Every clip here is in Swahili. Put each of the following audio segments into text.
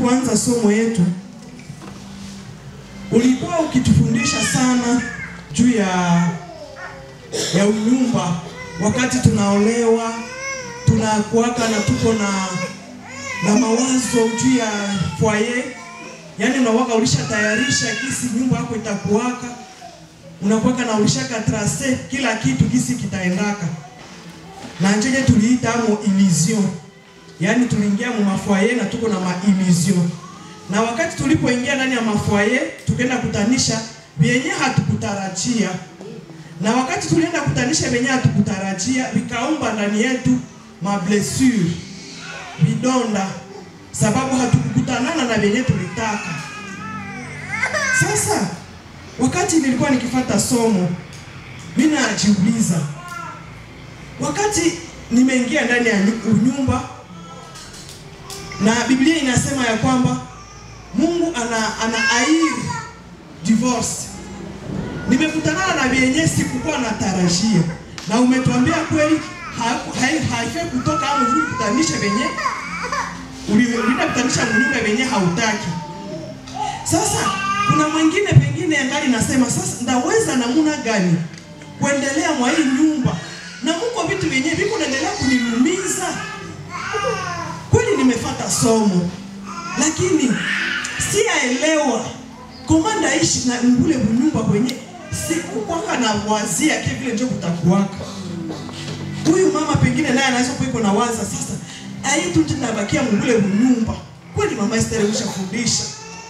tulipoanza somo yetu ulikuwa ukitufundisha sana juu ya unyumba. Wakati tunaolewa tunakuaka na tuko na mawazo juu ya foyer, yani unawaka ulisha tayarisha kisi nyumba yako itakuwaka, unakuaka na ulishaka trace kila kitu kisi kitaendaka. Na njeje tuliita mo illusion, yani tuliingia mu mafoyer na tuko na illusion. Na wakati tulipoingia ndani ya mafoyer tukaenda kutanisha vyenye hatukutarajia. Na wakati tulienda kutanisha vyenye hatukutarajia vikaumba ndani yetu mablessure, vidonda, sababu hatukukutanana na vyenye tulitaka. Sasa wakati nilikuwa nikifuata somo, mimi najiuliza, wakati nimeingia ndani ya nyumba na Biblia inasema ya kwamba Mungu ana airi divorce, nimekutana na vyenye sikukuwa natarajia, na umetuambia kweli haifai kutoka hapo vile kutanisha venye ulienda kutanisha nyumba venye hautaki. Sasa kuna mwingine pengine ngali nasema sasa ndaweza namuna gani kuendelea mwa hii nyumba na mko vitu venye viko naendelea kuniumiza. Kweli nimefuata somo lakini siaelewa komanda ishi na ngule nyumba kwenye siku kwanga na wazia kile vile ndio kutakuwaka. Huyu mama pengine naye anaweza kuiko na waza sasa aitu tunabakia ngule nyumba. Kweli mama Esther ushafundisha.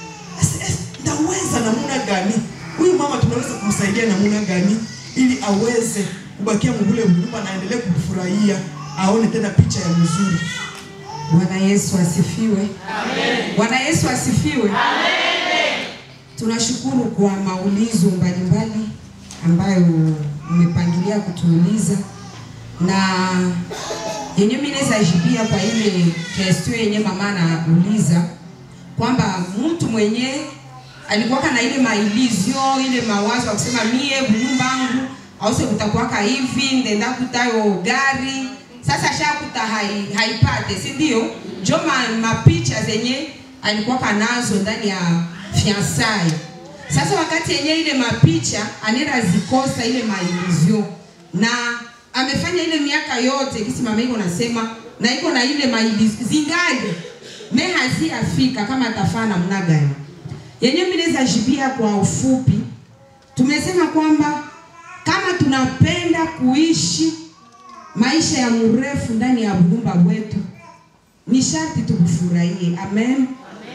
Ndaweza namuna gani? Huyu mama tunaweza kumsaidia namuna gani ili aweze kubakia ngule nyumba na aendelee kufurahia, aone tena picha ya mzuri. Bwana Yesu asifiwe. Amen. Bwana Yesu asifiwe. Amen. Tunashukuru kwa maulizo mbalimbali ambayo umepangilia kutuuliza, na yenye mimi naweza jibia kwa ile question yenye mama anauliza kwamba mtu mwenye alikuwa na ile mailizio, ile mawazo ya kusema mie nyumba yangu au se kutakuwa hivi ndenda kutayo gari, sasa shakuta haipate, si ndio? Joma mapicha zenye alikuwa kanazo ndani ya fiancé. Sasa wakati yenye ile mapicha anenda zikosa ile maillusion, na amefanya ile miaka yote kisi mama iko nasema, na iko na ile maillusion zingali hazi afika kama atafana mna gani. Yenye mimi naweza jibia kwa ufupi, tumesema kwamba kama tunapenda kuishi maisha ya mrefu ndani ya nyumba wetu ni sharti tukufurahie. Amen.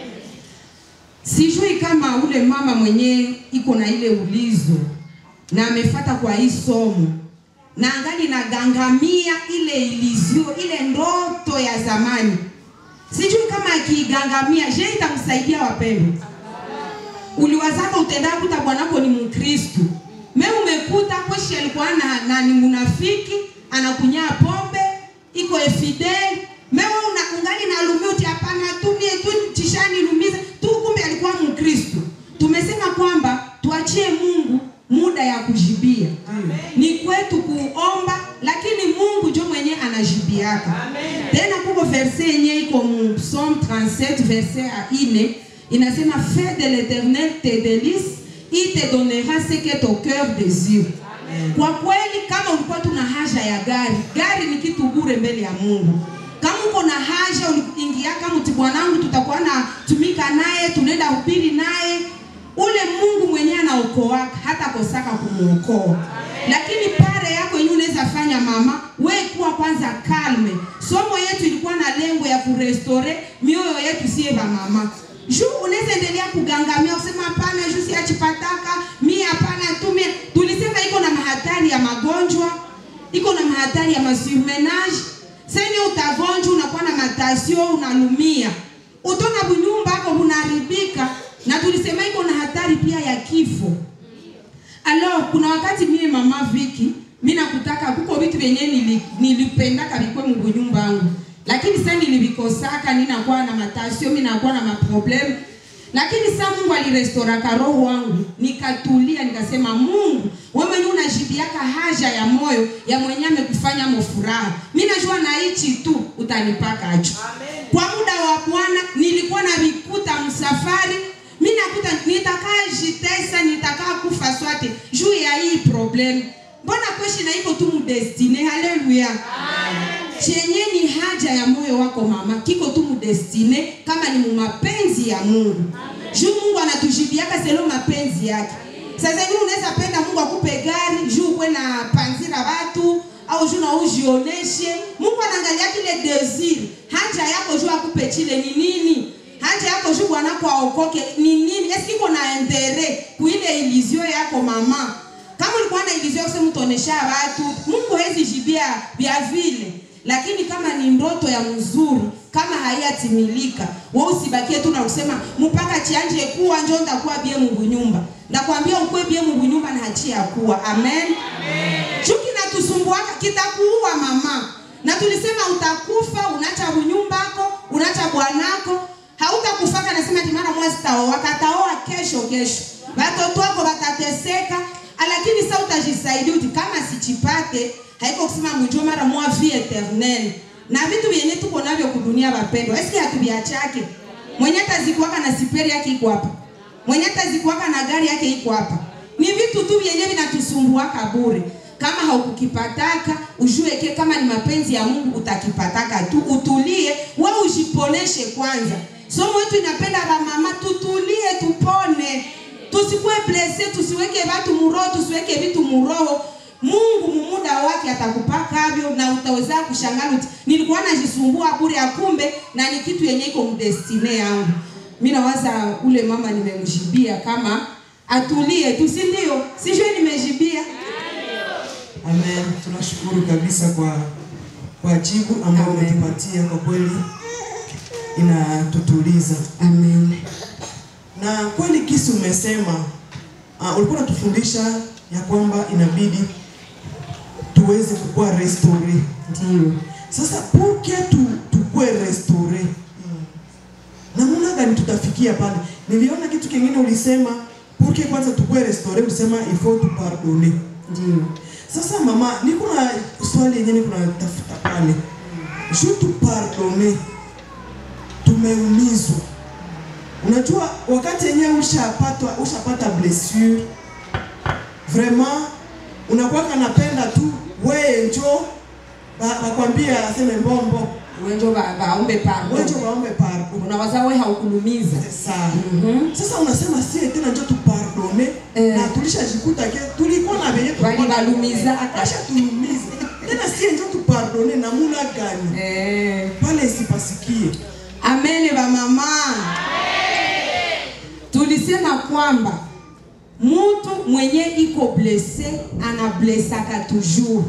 Sijui kama ule mama mwenye iko na ile ulizo na amefuata kwa hii somo na angali na gangamia ile ilizio, ile ndoto ya zamani, sijui kama akigangamia je itamsaidia wapendwa? Uliwazaka utenda kuta bwanako ni Mkristo, mimi umekuta kweshi alikuwa na ni munafiki, anakunya pombe, iko infidel, mimi ungali na lumiuti hapana tumie tu tishani lumiza tu, kumbe alikuwa Mkristo. Tumesema kwamba tuachie Mungu muda ya kujibia. Amen. Ni kwetu kuomba lakini Mungu ndio mwenye anajibiaka. Amen. Tena kuko verset yenye iko mu Psalm 37 verset 4 inasema fais de l'Éternel tes délices, il te donnera ce que ton cœur désire. Amen. Kwa kweli kama ulikuwa tuna haja ya gari ni kitu bure mbele ya Mungu. Kama uko na haja uliingia kama mti bwanangu tutakuwa na tumika naye, tunaenda hubiri naye, ule Mungu mwenyewe anaokoa hata kosaka kumuokoa. Lakini pare yako yenyewe unaweza fanya mama, wewe kuwa kwanza calme. Somo yetu ilikuwa na lengo ya kurestore mioyo yetu siye ba mama. Juu unaweza endelea kugangamia kusema hapana juu si achipataka, mimi hapana tumie. Tulisema iko na mahatari ya magonjwa, iko na mahatari ya masurmenage. Sasa utagonjwa unakuwa na matasio, unalumia. Utona bunyumba yako bunaribika, na tulisema iko na hatari pia ya kifo. Alors kuna wakati mimi mama Viki, mimi nakutaka kuko vitu vyenye nilipendaka vikwe mu nyumba yangu. Lakini sasa nilivikosaka, ninakuwa na matasio, mimi nakuwa na maproblem. Lakini sasa Mungu alirestore roho wangu, nikatulia nikasema Mungu, wewe mwenyewe unajibiaka haja ya moyo ya mwenye amekufanya mfuraha. Mimi najua na hichi tu utanipaka acho. Kwa muda wa Bwana nilikuwa na vikuta atakaa kufa swate juu ya hii problem. Mbona kweshi na iko tu mdestine? Haleluya. Chenye ni haja ya moyo wako mama, kiko tu mdestine kama ni mapenzi ya Mungu. Juu Mungu anatujibiaka selo mapenzi yake. Sasa hivi unaweza penda Mungu akupe gari juu uwe na panzira watu au juu na ujioneshe. Mungu anaangalia kile desir. Haja yako juu akupe chile ni nini? Haja yako juu bwanako aokoke ni nini? Eski iko na endere kuile ilizio yako mama? Kama ulikuwa na ilizio kusema mtonesha watu, Mungu hawezi jibia vya vile. Lakini kama ni ndoto ya mzuri, kama haiyatimilika, wewe usibakie tu na kusema mpaka chianje kuwa njo ndakuwa bie Mungu nyumba. Ndakwambia ukwe bie Mungu nyumba na hachia kuwa. Amen. Chuki na tusumbuaka kitakuua mama. Na tulisema utakufa, unacha nyumbako, unacha bwanako, hautakufaka nasema timara mwezi tao, wakataoa kesho. Watoto wako watateseka, lakini sasa utajisaidia kama sichipate, haiko kusema mjo mara mwa vie eternel. Na vitu vyenye tuko navyo kudunia wapendwa, eski hatubiachake. Mwenye tazikuwaka na siperi yake iko hapa. Mwenye tazikuwaka na gari yake iko hapa. Ni vitu tu vyenye vinatusumbuaka bure. Kama haukukipataka, ujue kama ni mapenzi ya Mungu utakipataka tu. Utulie, wewe ujiponeshe kwanza. Somo wetu inapenda ba mama tutulie tupone. Tusikue blesse, tusiweke watu muroho, tusiweke vitu muroho. Mungu muda wake atakupaka avyo na utaweza kushangaa. Nilikuwa najisumbua bure akumbe na ni kitu yenye iko mdestine yangu. Mimi nawaza ule mama nimemjibia kama atulie tu, si ndio? Sijui nimejibia. Amen. Tunashukuru kabisa kwa jibu ambao umetupatia, kwa kweli inatutuliza. Amen. Na kweli kisi umesema ulikuwa unatufundisha ya kwamba inabidi tuweze kukua restore. Ndio. Sasa pourque tukue restore? Namna gani tutafikia pale? Niliona kitu kingine ulisema pourque kwanza tukue restore, ulisema il faut tu pardonner. Ndio. Sasa mama, niko na swali yenyewe kuna tafuta pale. Je tu pardonner? Tumeumizwa. Unajua wakati yenyewe ushapata blessure, vraiment unakuwa kanapenda tu wewe njoo bakwambia aseme mbombo wenjo baombe pardon. Unawaza wewe haukulumiza. Sasa unasema si tena njoo tu pardonner na tulishajikuta ke tulikuwa na venye bali balumiza akasha tulumiza. Tena si njoo tu pardonner na muna gani? Pale sipasikie. Amen ba mama. Tulisema kwamba mtu mwenye iko blesse anablessaka toujours.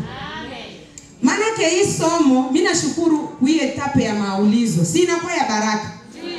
Maana hii somo mimi nashukuru kwa etape ya maulizo. Sina kwa ya baraka.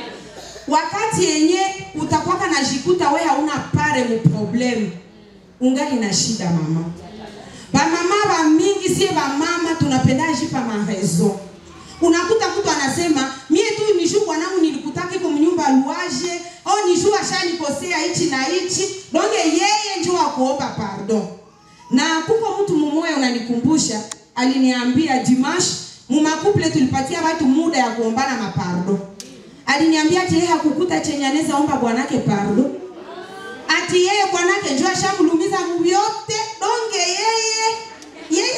Wakati yenye utakuwa kanajikuta wewe hauna pare mu problem, ungali na shida mama. Ba mama ba mingi sie ba mama tunapenda jipa marezo. Unakuta mtu anasema mie tu nishu bwanangu nilikutaka iko mnyumba luaje au nishu ashanikosea hichi na hichi, donge yeye njoo akuomba pardon. Na kuko mtu mmoja unanikumbusha aliniambia Dimash mumakuple tulipatia watu muda ya kuombana mapardon. Aliniambia ati yeye hakukuta chenye anaweza omba bwanake pardon. Ati yeye bwanake njoo ashamulumiza yote, donge yeye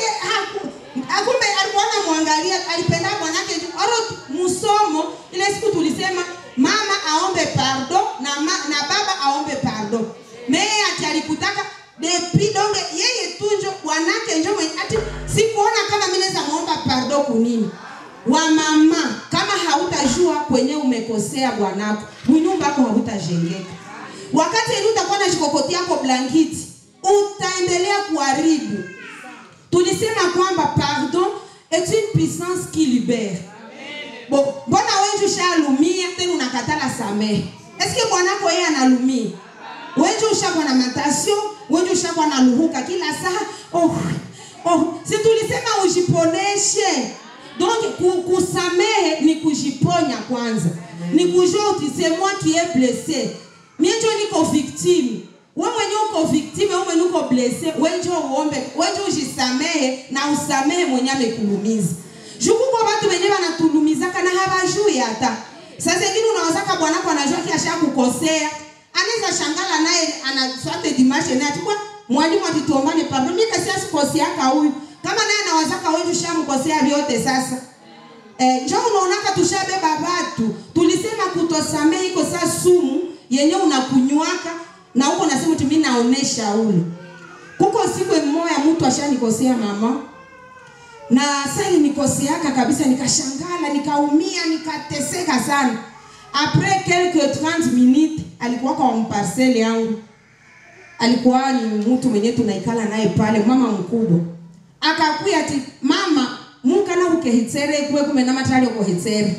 akumbe alikuwa anamwangalia, alipenda bwanake. Oro musomo ile siku tulisema mama aombe pardon na baba aombe pardon. Meye ati alikutaka depuis donge yeye tunjo bwanake njoo ati sikuona kama mimi naweza muomba pardon kunini. Wa mama kama hautajua kwenye umekosea bwanako, nyumba yako hautajengeka. Wakati utakuwa na jikokoti yako blanketi, utaendelea kuharibu. Tulisema kwamba pardon est une puissance qui libère. Bon, mbona wewe ushalumia tena unakatala samehe? Est-ce que bwanako yeye analumia? Wewe ushakuwa na matasio, wewe ushakuwa na luhuka kila saa. Si tulisema ujiponeshe. Donc kusamehe ni kujiponya kwanza. Ni kujua uti c'est moi qui est blessé. Mimi ndio niko victime. Wewe mwenyewe uko victime, wewe mwenyewe uko blessé, wewe ndio uombe, wewe ndio ujisamehe na usamehe mwenye amekulumiza. Juku kwa watu wenyewe wanatulumizaka na hawajui hata. Sasa hivi unawazaka bwanako anajua kiasha kukosea. Anaweza anaweza shangala naye anafuata dimashe naye tukwa mwalimu atituombane pardon. Mimi kasi asikoseaka huyu. Kama naye anawazaka wewe tushamkosea vyote sasa. Njoo unaonaka tushabeba watu. Tulisema kutosamehe iko saa sumu yenye unakunywaka na huko nasema mimi naonesha ule. Kuko siku mmoja mtu ashanikosea mama. Na sasa nikoseaka kabisa nikashangala, nikaumia, nikateseka sana. Après quelques 30 minutes alikuwa kwa mparcelle yangu. Alikuwa ni mtu mwenye tunaikala naye pale, mama mkubwa. Akakuya ati mama muka na ukehitsere kuwe kumena matali uko hitsere.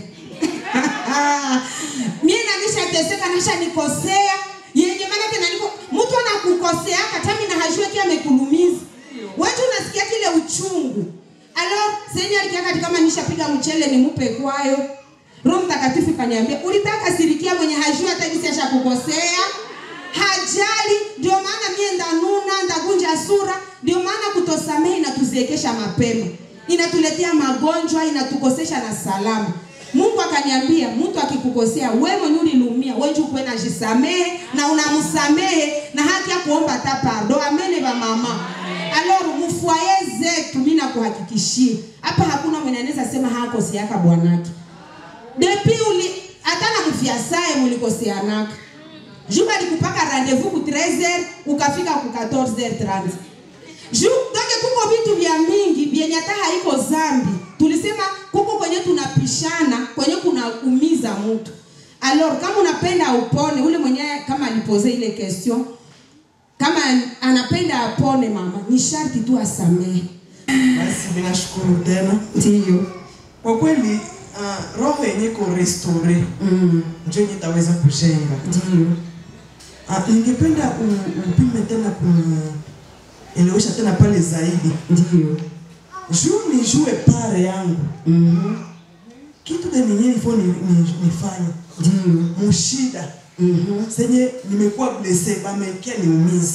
Mimi nanisha teseka nasha nikosea. Yenye maana tena niko mtu anakukosea hata mimi na hajua kia amekulumiza. Wewe unasikia kile uchungu. Alors senya alikiaka kama nishapiga mchele nimupe kwayo. Roho Mtakatifu kaniambia ulitaka sirikia mwenye hajua hata jinsi ashakukosea. Hajali, ndio maana mimi ndanuna, ndagunja sura, ndio maana kutosamehe inatuziekesha mapema. Inatuletea magonjwa, inatukosesha na salama. Mungu akaniambia mtu akikukosea wewe mwenyewe ulilumia, wewe uko na jisamehe na unamsamehe na haki ya kuomba hata pardon. Amene ba mama. Alors mfuaye zetu mimi nakuhakikishia hapa hakuna mwenye anaweza sema hakoseaka bwanake. Depuis hata na mfiasae mlikoseanaka. Juba alikupaka rendez-vous ku 13h ukafika ku 14h30. Donc kuko vitu vya mingi vyenye hata haiko zambi. Tulisema kuko kwenye tunapishana, kwenye kunaumiza mtu. Alors kama unapenda upone, ule mwenyewe kama alipoze ile question, kama anapenda apone mama, ni sharti tu asamehe. Basi ninashukuru tena. Ndio. Kwa kweli roho yenye ko restore ndio nitaweza kujenga. Ndio. Ningependa upime tena elewesha tena pale zaidi. Ndio. Nijue pare yangu. Kitu gani yenyewe ifo nifanye. Ndio. Mshida. Senye nimekuwa blessé bamekea niumiza.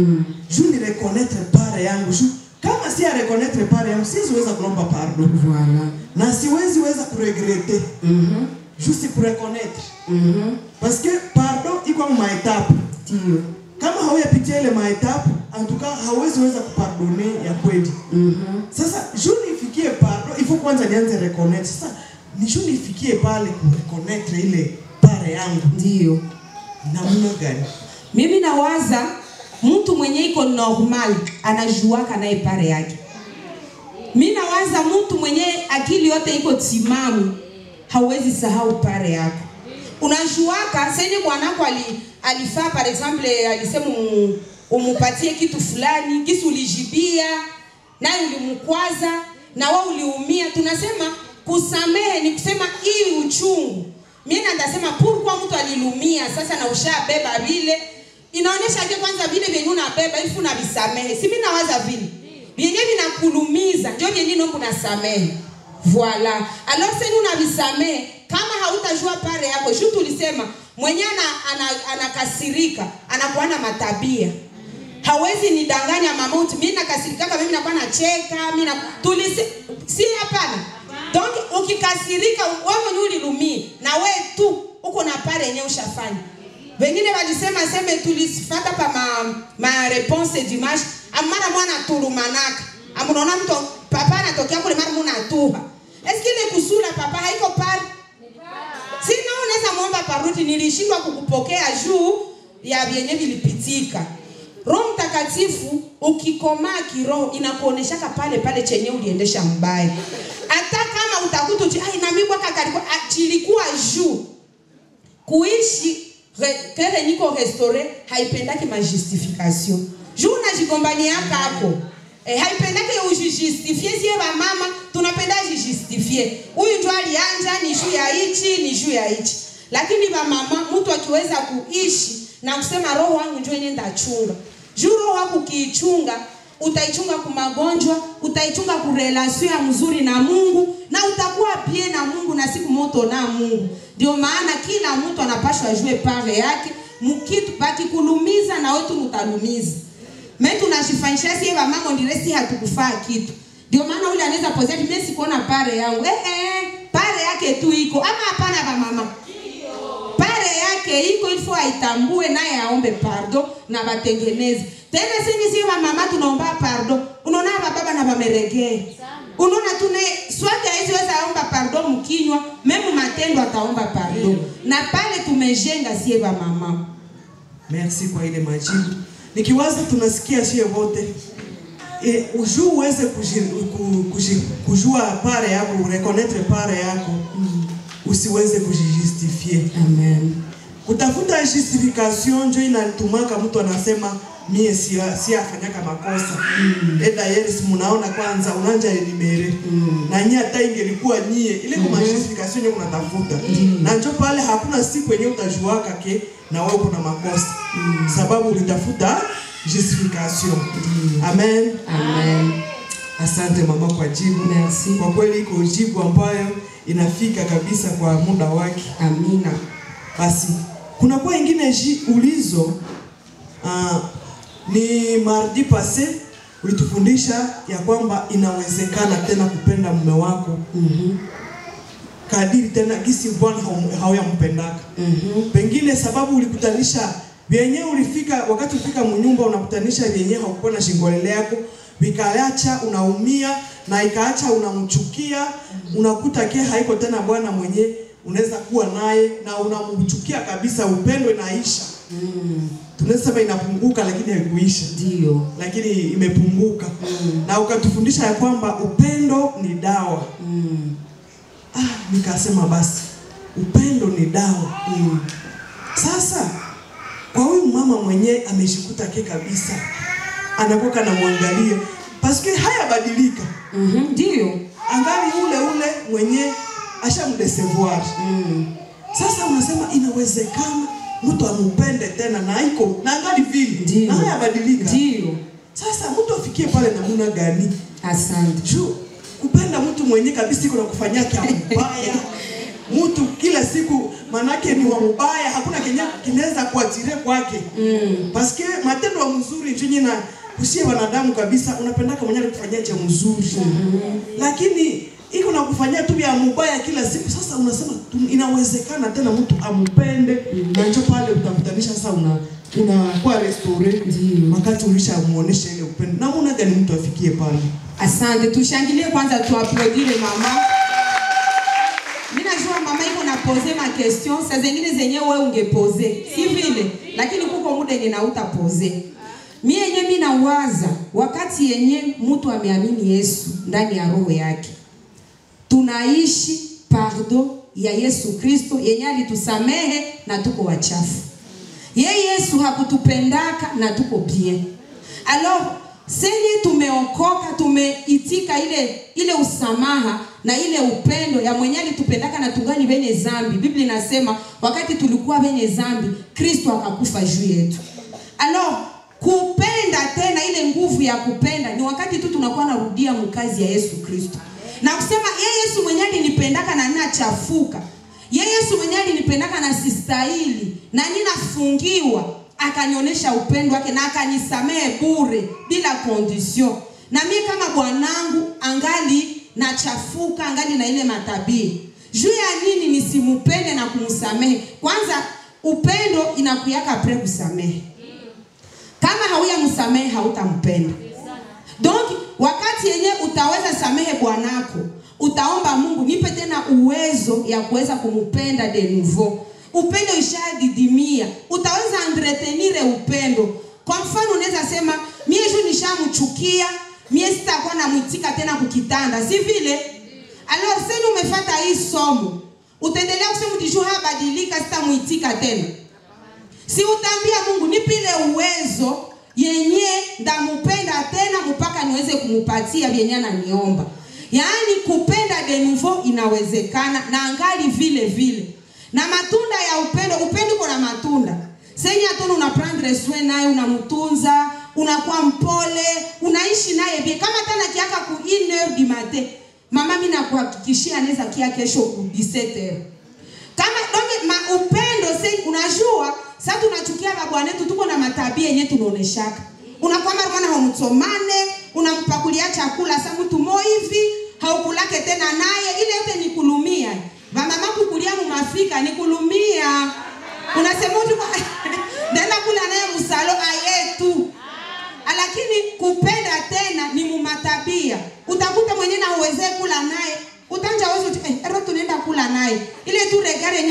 Ni reconnaître pare yangu. Kama si a reconnaître pare yangu siwezi kuomba pardon. Voilà. Na siwezi kuregretter. Juste pour reconnaître. Parce que pardon iko ma étape. Ndio. Kama hauyapitia ile ma étape, en tout cas hauwezi kupardonner ya kweli. Sasa nifikie pardon, il faut kwanza nianze reconnaître. Sasa nifikie pale ku reconnaître ile pare yangu. Ndio. Namna gani? Mimi nawaza mtu mwenye iko normal anajuaka naye pare yake. Mimi nawaza mtu mwenye akili yote iko timamu hauwezi sahau pare yako. Unajuaka sasa bwanako alifaa par exemple alisema umupatie kitu fulani, kisu ulijibia, naye ulimkwaza na wewe uliumia. Tunasema kusamehe ni kusema hii uchungu. Mimi ndasema pourquoi mtu alilumia sasa na ushabeba vile. Inaonyesha je kwanza vile vyenye unabeba ifu na bisamehe. Si mimi nawaza vile. Vyenye vinakulumiza ndio vyenye nombo na samehe. Voilà. Alors sasa unavisamehe kama hautajua pare yako. Shu tulisema mwenye anakasirika, anakuwa na matabia. Hawezi nidanganya mamuti, mimi nakasirika kama mimi nakuwa nacheka, mimi si hapana. Donc ukikasirika wewe mwenyewe ulilumia na wewe tu uko na pare yenyewe ushafanya. Wengine walisema sema tulifuata pa ma réponse dimanche, amana mwana tulumanaka. Amunaona mtu papa anatokea kule mara muna tuha. Est-ce que ile kusula papa haiko pale? Sina unaweza muomba paruti nilishindwa kukupokea juu ya vyenye vilipitika. Roho Mtakatifu ukikomaa kiroho inakuoneshaka pale chenye uliendesha mbaya. Hata kama utakuta na mimi kwa kilikuwa juu. Kuishi kere niko restaurer haipendaki ma justification. Juu unajigombania hapo. Haipendaki ujijustifie sie ba mama tunapenda jijustifie. Huyu ndio alianja ni juu ya hichi ni juu ya hichi. Lakini ba mama mtu akiweza kuishi na kusema roho wangu ndio nenda chunga. Juu roho wako kiichunga utaichunga kwa magonjwa, utaichunga kwa relation ya mzuri na Mungu na utakuwa bien na Mungu na siku moto na Mungu. Ndio maana kila mtu anapaswa ajue pare yake, mkitu baki kulumiza na wetu mtalumiza. Mimi tunashifanyisha sie ba mama ndiresi hatukufaa kitu. Ndio maana ule anaweza pozea mimi sikuona pare yangu. Pare yake tu iko ama hapana ba mama. Pare yake yake iko ilfo aitambue naye aombe pardon na batengeneze. Tena sisi wa mama tunaomba pardon. Unaona baba na bameregea. Unaona tune swati haiweza aomba pardon mkinywa, meme matendo ataomba pardon. Na pale tumejenga sie wa mama. Merci kwa ile majibu. Nikiwaza tunasikia sie wote. Ujue uweze kujua pare yako, reconnaître pare yako. Usiweze kujijustifier. Amen. Kutafuta justification ndio inatumaka mtu anasema mie si afanyaka makosa. Eda yeris munaona kwanza unanja elimere. Na nyie hata ingelikuwa nyie ile kwa justification ndio unatafuta. Na ndio pale hakuna siku yenyewe utajuaka ke na wewe kuna makosa. Sababu ulitafuta justification. Amen. Amen. Asante mama kwa jibu. Merci. Kwa kweli iko jibu ambayo inafika kabisa kwa muda wake. Amina. Basi kuna kwa ingine ulizo ni mardi passé ulitufundisha ya kwamba inawezekana tena kupenda mume wako. Kadiri tena kisi Bwana hauyampendaka. Pengine sababu ulikutanisha vyenye ulifika wakati ulifika mnyumba unakutanisha vyenye haukuwa na shingolele yako, vikaacha unaumia na ikaacha unamchukia, unakuta ke haiko tena Bwana mwenye unaweza kuwa naye na unamchukia kabisa, upendo inaisha. Tunaweza sema inapunguka lakini haikuisha. Ndio. Lakini imepunguka. Na ukatufundisha ya kwamba upendo ni dawa. Nikasema basi upendo ni dawa. Sasa kwa huyu mama mwenye ameshikuta ke kabisa, anakoka na muangalie paske haya badilika. Ndio. Angali ule mwenye ashamdesevoir. Sasa unasema inawezekana mtu amupende tena na iko na angali vile na haya badilika. Ndio. Sasa mtu afikie pale namna gani? Asante. Juu kupenda mtu mwenye kabisa iko na kufanyia kia mbaya. Mtu kila siku manake ni wa mbaya, hakuna kinaweza kuatire kwake. Paske matendo ya mzuri njini na kusie wanadamu kabisa unapendaka mwenye kufanyia cha mzuri. Lakini iko na kufanyia tu ya mbaya kila siku. Sasa unasema inawezekana tena mtu amupende na njo pale utakutanisha sasa unakuwa restore wakati ulishamuonesha ile upendo. Na muona gani mtu afikie pale? Asante, tushangilie kwanza, tuaplaudire mama. Mimi najua mama iko na poser ma question, saa zingine zenyewe wewe ungepose. Si vile, lakini kuko muda yenye na utapose. Mimi yenyewe mimi nawaza wakati yenye mtu ameamini Yesu ndani ya roho yake. Tunaishi pardon ya Yesu Kristo yenye alitusamehe na tuko wachafu. Yesu hakutupendaka na tuko bien. Alors, senye tumeokoka, tumeitika ile usamaha na ile upendo ya mwenye alitupendaka na tungali benye zambi. Biblia inasema wakati tulikuwa benye zambi, Kristo akakufa juu yetu. Alors, kupenda tena ile nguvu ya kupenda ni wakati tu tunakuwa narudia mkazi ya Yesu Kristo. Na kusema Yesu mwenye alinipendaka na ninachafuka. Yesu mwenye alinipendaka na sistahili na ninafungiwa, akanionyesha upendo wake na akanisamehe bure bila condition. Na mimi kama bwanangu angali nachafuka, angali na ile matabia. Juu ya nini nisimupende na kumsamehe? Kwanza upendo inakuyaka apres kusamehe. Kama hauya msamehe hautampenda. Donc wakati yenye utaweza samehe bwanako, utaomba Mungu nipe tena uwezo ya kuweza kumupenda de nouveau. Upendo ishadidimia, utaweza entretenir upendo. Kwa mfano unaweza sema mimi je nishamchukia, mimi sitakuwa namuitika tena kukitanda, si vile? Alors sasa umefuata hii somo, utaendelea kusema tisho habadilika, sitamuitika tena. Si utaambia Mungu nipe ile uwezo yenye ndamupenda tena mpaka niweze kumupatia vyenye ananiomba. Yaani kupenda de nouveau inawezekana na angali vile vile. Na matunda ya upendo uko na matunda. Senya tu unaprendre soin naye, unamtunza, unakuwa mpole, unaishi naye bien. Kama tena kiaka ku 1h du matin, mama mimi nakuhakikishia anaweza kia kesho ku 17h. Kama donc upendo sasa unajua, sasa tunachukia babwana wetu tuko na matabia yenyewe tunaoneshaka. Unakwamba mwana hamtsomane, unampakulia chakula sasa mtu mo hivi, haukulake tena naye, ile yote ni kulumia. Mama kukulia mumafika ni kulumia. Unasema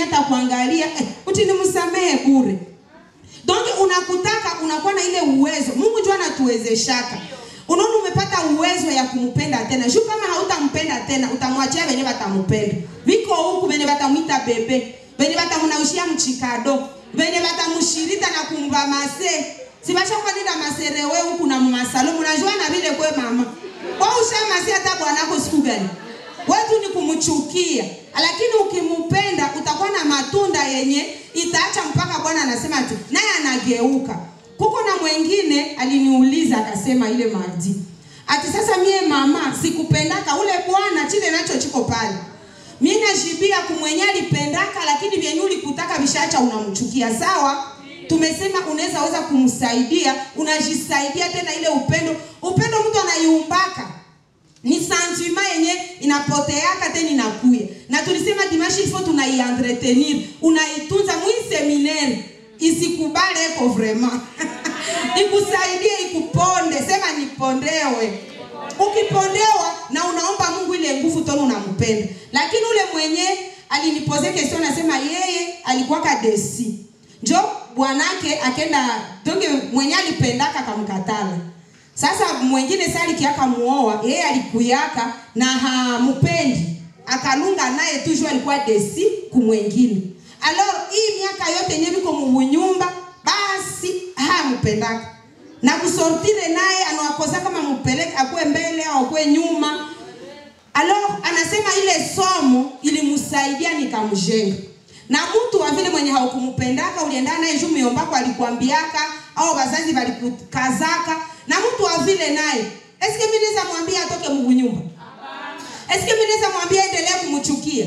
atakuangalia uti nimsamehe bure. Donc unakutaka unakuwa na ile uwezo. Mungu ndiye anatuwezeshaka. Unaona umepata uwezo ya kumpenda tena. Sio kama hautampenda tena, utamwachia wenye watampenda. Viko huku wenye watamuita bebe, wenye watamunaushia mchikado, wenye watamushirita na kumba mase. Sibasha kwa nenda maserewe huku na mmasalo, mnajua na vile kwe mama. Wao ushamasi hata bwanako siku gani? Watu ni kumchukia, lakini ukimpenda utakuwa na matunda yenye itaacha mpaka Bwana anasema ati naye anageuka. Kuko na mwingine aliniuliza akasema ile mardi, ati sasa mie mama sikupendaka ule bwana chile nacho chiko pale. Mimi najibia kumwenye alipendaka, lakini vyenye ulikutaka bishaacha unamchukia. Sawa? Tumesema unaweza kumsaidia, unajisaidia tena ile upendo. Upendo mtu anaiumbaka. Ni sentiment yenye inapoteaka tena inakuya. Na tulisema dimanche il faut tunaientretenir, unaitunza mwi seminaire. Isikubale eko vraiment. Ikusaidie ikuponde, sema nipondewe. Ukipondewa na unaomba Mungu ile nguvu tono unampenda. Lakini ule mwenye alinipoze question nasema yeye alikuwa kadesi. Njo bwanake akenda donge mwenye alipendaka kamkatala. Sasa mwingine sali kiaka muoa, yeye alikuyaka na hamupendi. Akalunga naye toujours alikuwa desi kumwingine. Alors hii miaka yote yenyewe biko munyumba basi hampendaka. Na kusortire naye anawakosa kama mpeleke akwe mbele au akwe nyuma. Alors anasema ile somo ilimsaidia nikamjenga. Na mtu wa vile mwenye haukumpendaka ulienda naye juu miombako alikwambiaka au wazazi walikukazaka, na mtu wa vile naye eske mimi naweza mwambia atoke munyumba? Eske mimi naweza mwambia endelee kumchukia?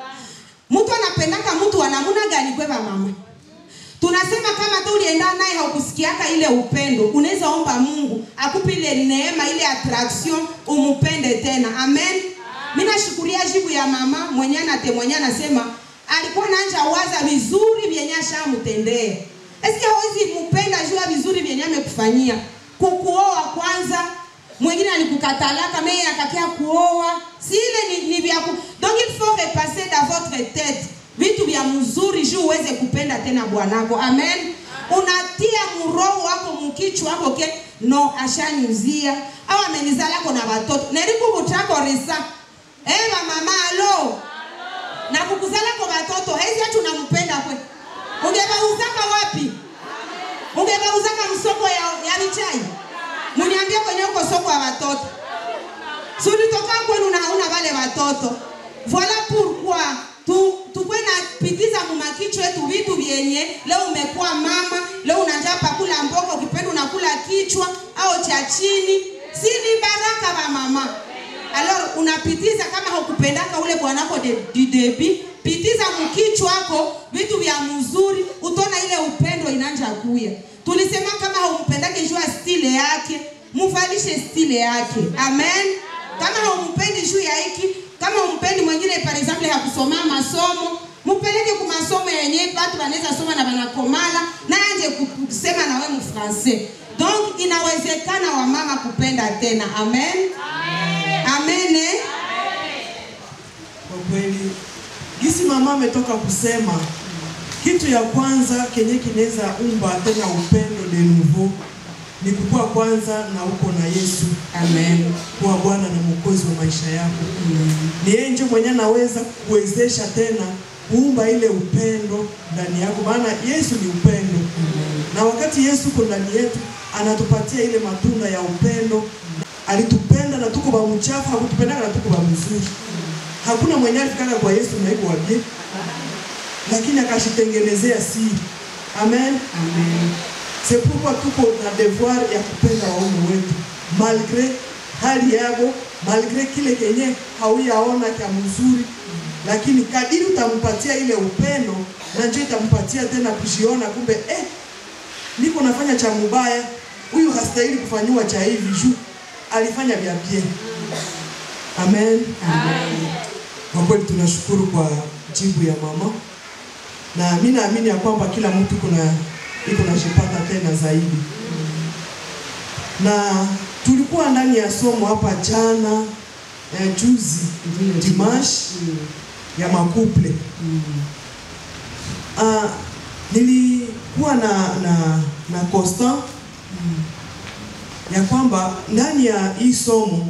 Mtu anapendaka mtu anamuna gani kwa mama? Tunasema kama tu ulienda naye haukusikiaka ile upendo, unaweza omba Mungu akupe ile neema, ile attraction umupende tena. Amen. Mimi nashukuria jibu ya mama mwenye anatemwanya anasema alikuwa anaanza waza vizuri vyenye ashamtendea. Eske hawezi mpenda juu ya vizuri vyenye amekufanyia? Kukuoa kwanza, mwingine alikukatalaka mimi akakia kuoa. Si ile ni vya donc il faut repasser dans votre tête vitu vya mzuri juu uweze kupenda tena bwanako. Amen. Unatia muroho wako mkichwa wako ke no ashanyuzia au amenizala kwa na watoto. Neriku butako risa. Mama alo. Na kukuzala kwa watoto, hizi hatu unampenda kwe. Ungebauzaka wapi? Ungebauzaka msoko ya michai? Muniambia kwenye uko soko ya watoto. Sudi toka kwenu na hauna wale watoto. Voilà pourquoi tukwe na pitiza mumakicho yetu vitu vyenye leo umekuwa mama, leo unajaa pakula mboga, ukipenda unakula kichwa au cha chini. Si ni baraka wa mama. Alors unapitiza kama hukupendaka ule bwanako du début, pitiza mkichwa wako vitu vya mzuri, utona ile upendo inanja kuya. Tulisema kama humpendake juu ya style yake, mufalishe style yake. Amen. Kama humpendi juu ya hiki, kama umpendi mwingine par exemple hakusoma masomo, mupeleke ku masomo yenyewe watu wanaweza soma na banakomala na anje kusema na wewe mfrancais. Donc inawezekana wa mama kupenda tena. Amen. Amen. Kwa kweli gisi mama ametoka kusema kitu ya kwanza kenye kinaweza umba tena upendo de nouveau ni kukua kwanza na uko na Yesu. Amen. Kwa Bwana na Mwokozi wa maisha yako. Ni yeye ndiye mwenye anaweza kuwezesha tena kuumba ile upendo ndani yako, maana Yesu ni upendo. Na wakati Yesu uko ndani yetu anatupatia ile matunda ya upendo. Alitupenda na tuko ba mchafu, hakutupenda na tuko ba mzuri. Hakuna mwenye alikana kwa Yesu na yuko wapi, lakini akashitengenezea siri. Amen. Amen. C'est pourquoi tuko na devoir ya kupenda waume wetu malgré hali yako, malgré kile kenye hauyaona kya mzuri, lakini kadiri utampatia ile upendo na njoo itampatia tena kujiona kumbe niko nafanya cha mbaya, huyu hastahili kufanywa cha hivi juu alifanya vya bien. Amen. Amen. Kwa kweli tunashukuru kwa jibu ya mama. Na mimi naamini ya kwamba kila mtu iko na jipata tena zaidi. Na tulikuwa ndani ya somo hapa jana juzi dimanche ya makuple. nilikuwa na constant ya kwamba ndani ya hii somo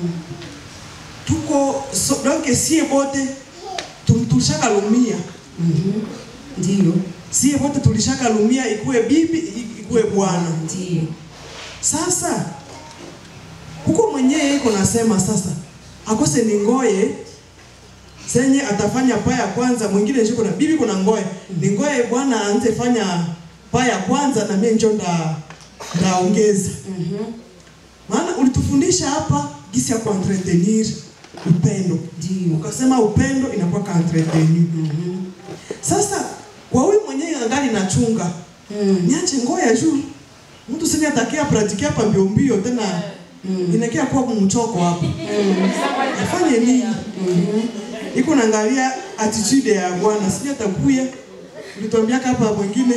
tuko donc sie bote tulishaka lumia. Ndio. Sie bote tulishaka lumia, ikuwe bibi ikuwe bwana. Ndio. Sasa huko mwenyewe iko nasema sasa akose ni ngoye senye atafanya paya kwanza, mwingine njiko na bibi kuna ngoye. Ni ngoye bwana aanze fanya paya kwanza na mimi njo ndaongeza. Maana ulitufundisha hapa gisi ya kuentretenir upendo. Ndio. Ukasema upendo inakuwa ka entretenir. Sasa kwa huyu mwenyewe angali nachunga. Niache ngoya juu. Mtu sini atakia pratikia hapa mbio tena inakia kuwa kumchoko hapa. Afanye nini? Iko naangalia attitude ya bwana, sija atakuya. Nilituambia hapa mwingine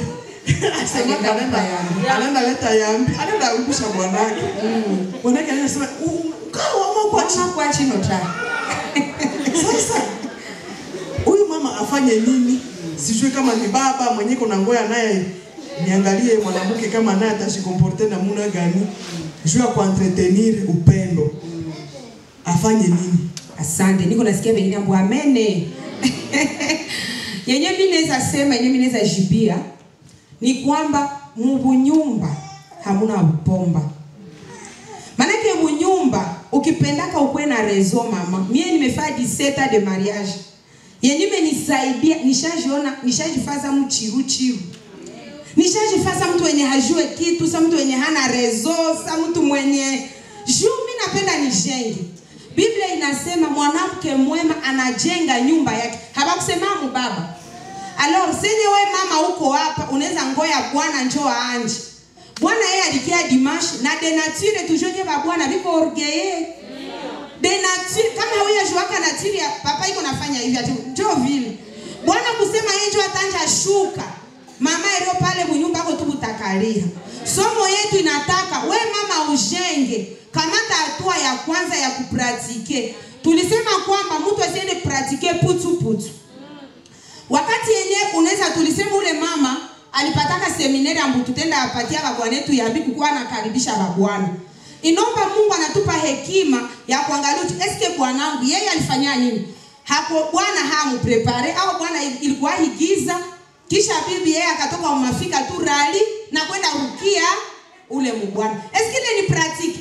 anaenda leta yambi, anaenda urusha bwanake. Bwanake anasema ukawa kwa chino cha. Sasa huyu mama afanye nini? Sijui kama ni baba mwenye kuna ngoya naye niangalie mwanamke kama naye atashikomporte namna gani. Juu ya kuentretenir upendo. Afanye nini? Asante, niko nasikia wengine ambao amene. Yenye mimi naweza sema, yenye mimi naweza jibia ni kwamba mubunyumba hamuna upomba. Manake munyumba ukipendaka ukwe na rezo mama. Mie nimefanya 17 ans de mariage. Yenye imenisaidia nishajifaza mchiru. Nishajifaza mtu mwenye hajue kitu, sa mtu mwenye hana rezo, sa mtu mwenye mimi napenda nijenge. Biblia inasema mwanamke mwema anajenga nyumba yake. Habakusema mbaba. Alors senye we mama uko hapa unaweza ngoya bwana njoo anje. Bwana yeye alikia dimanche na de nature toujours que bwana biko orgueilleux. De nature kama wewe joaka nature ya papa iko nafanya hivi ati njoo vile. Bwana kusema yeye njoo atanja shuka. Mama ero pale mnyumba yako tu utakalia. Somo yetu inataka we mama ujenge. Kamata hatua ya kwanza ya kupratike. Tulisema kwamba mtu asiende pratike putu. Wakati yenye unaweza tulisema ule mama alipataka seminari ambapo tutenda apatia babwana yetu ya biku kwa anakaribisha babwana. Inomba Mungu anatupa hekima ya kuangalia eske bwanangu yeye alifanya nini? Hapo bwana hamuprepare au bwana ilikuwa higiza kisha bibi yeye akatoka umafika tu rali na kwenda rukia ule mbwana. Eske ile ni pratique?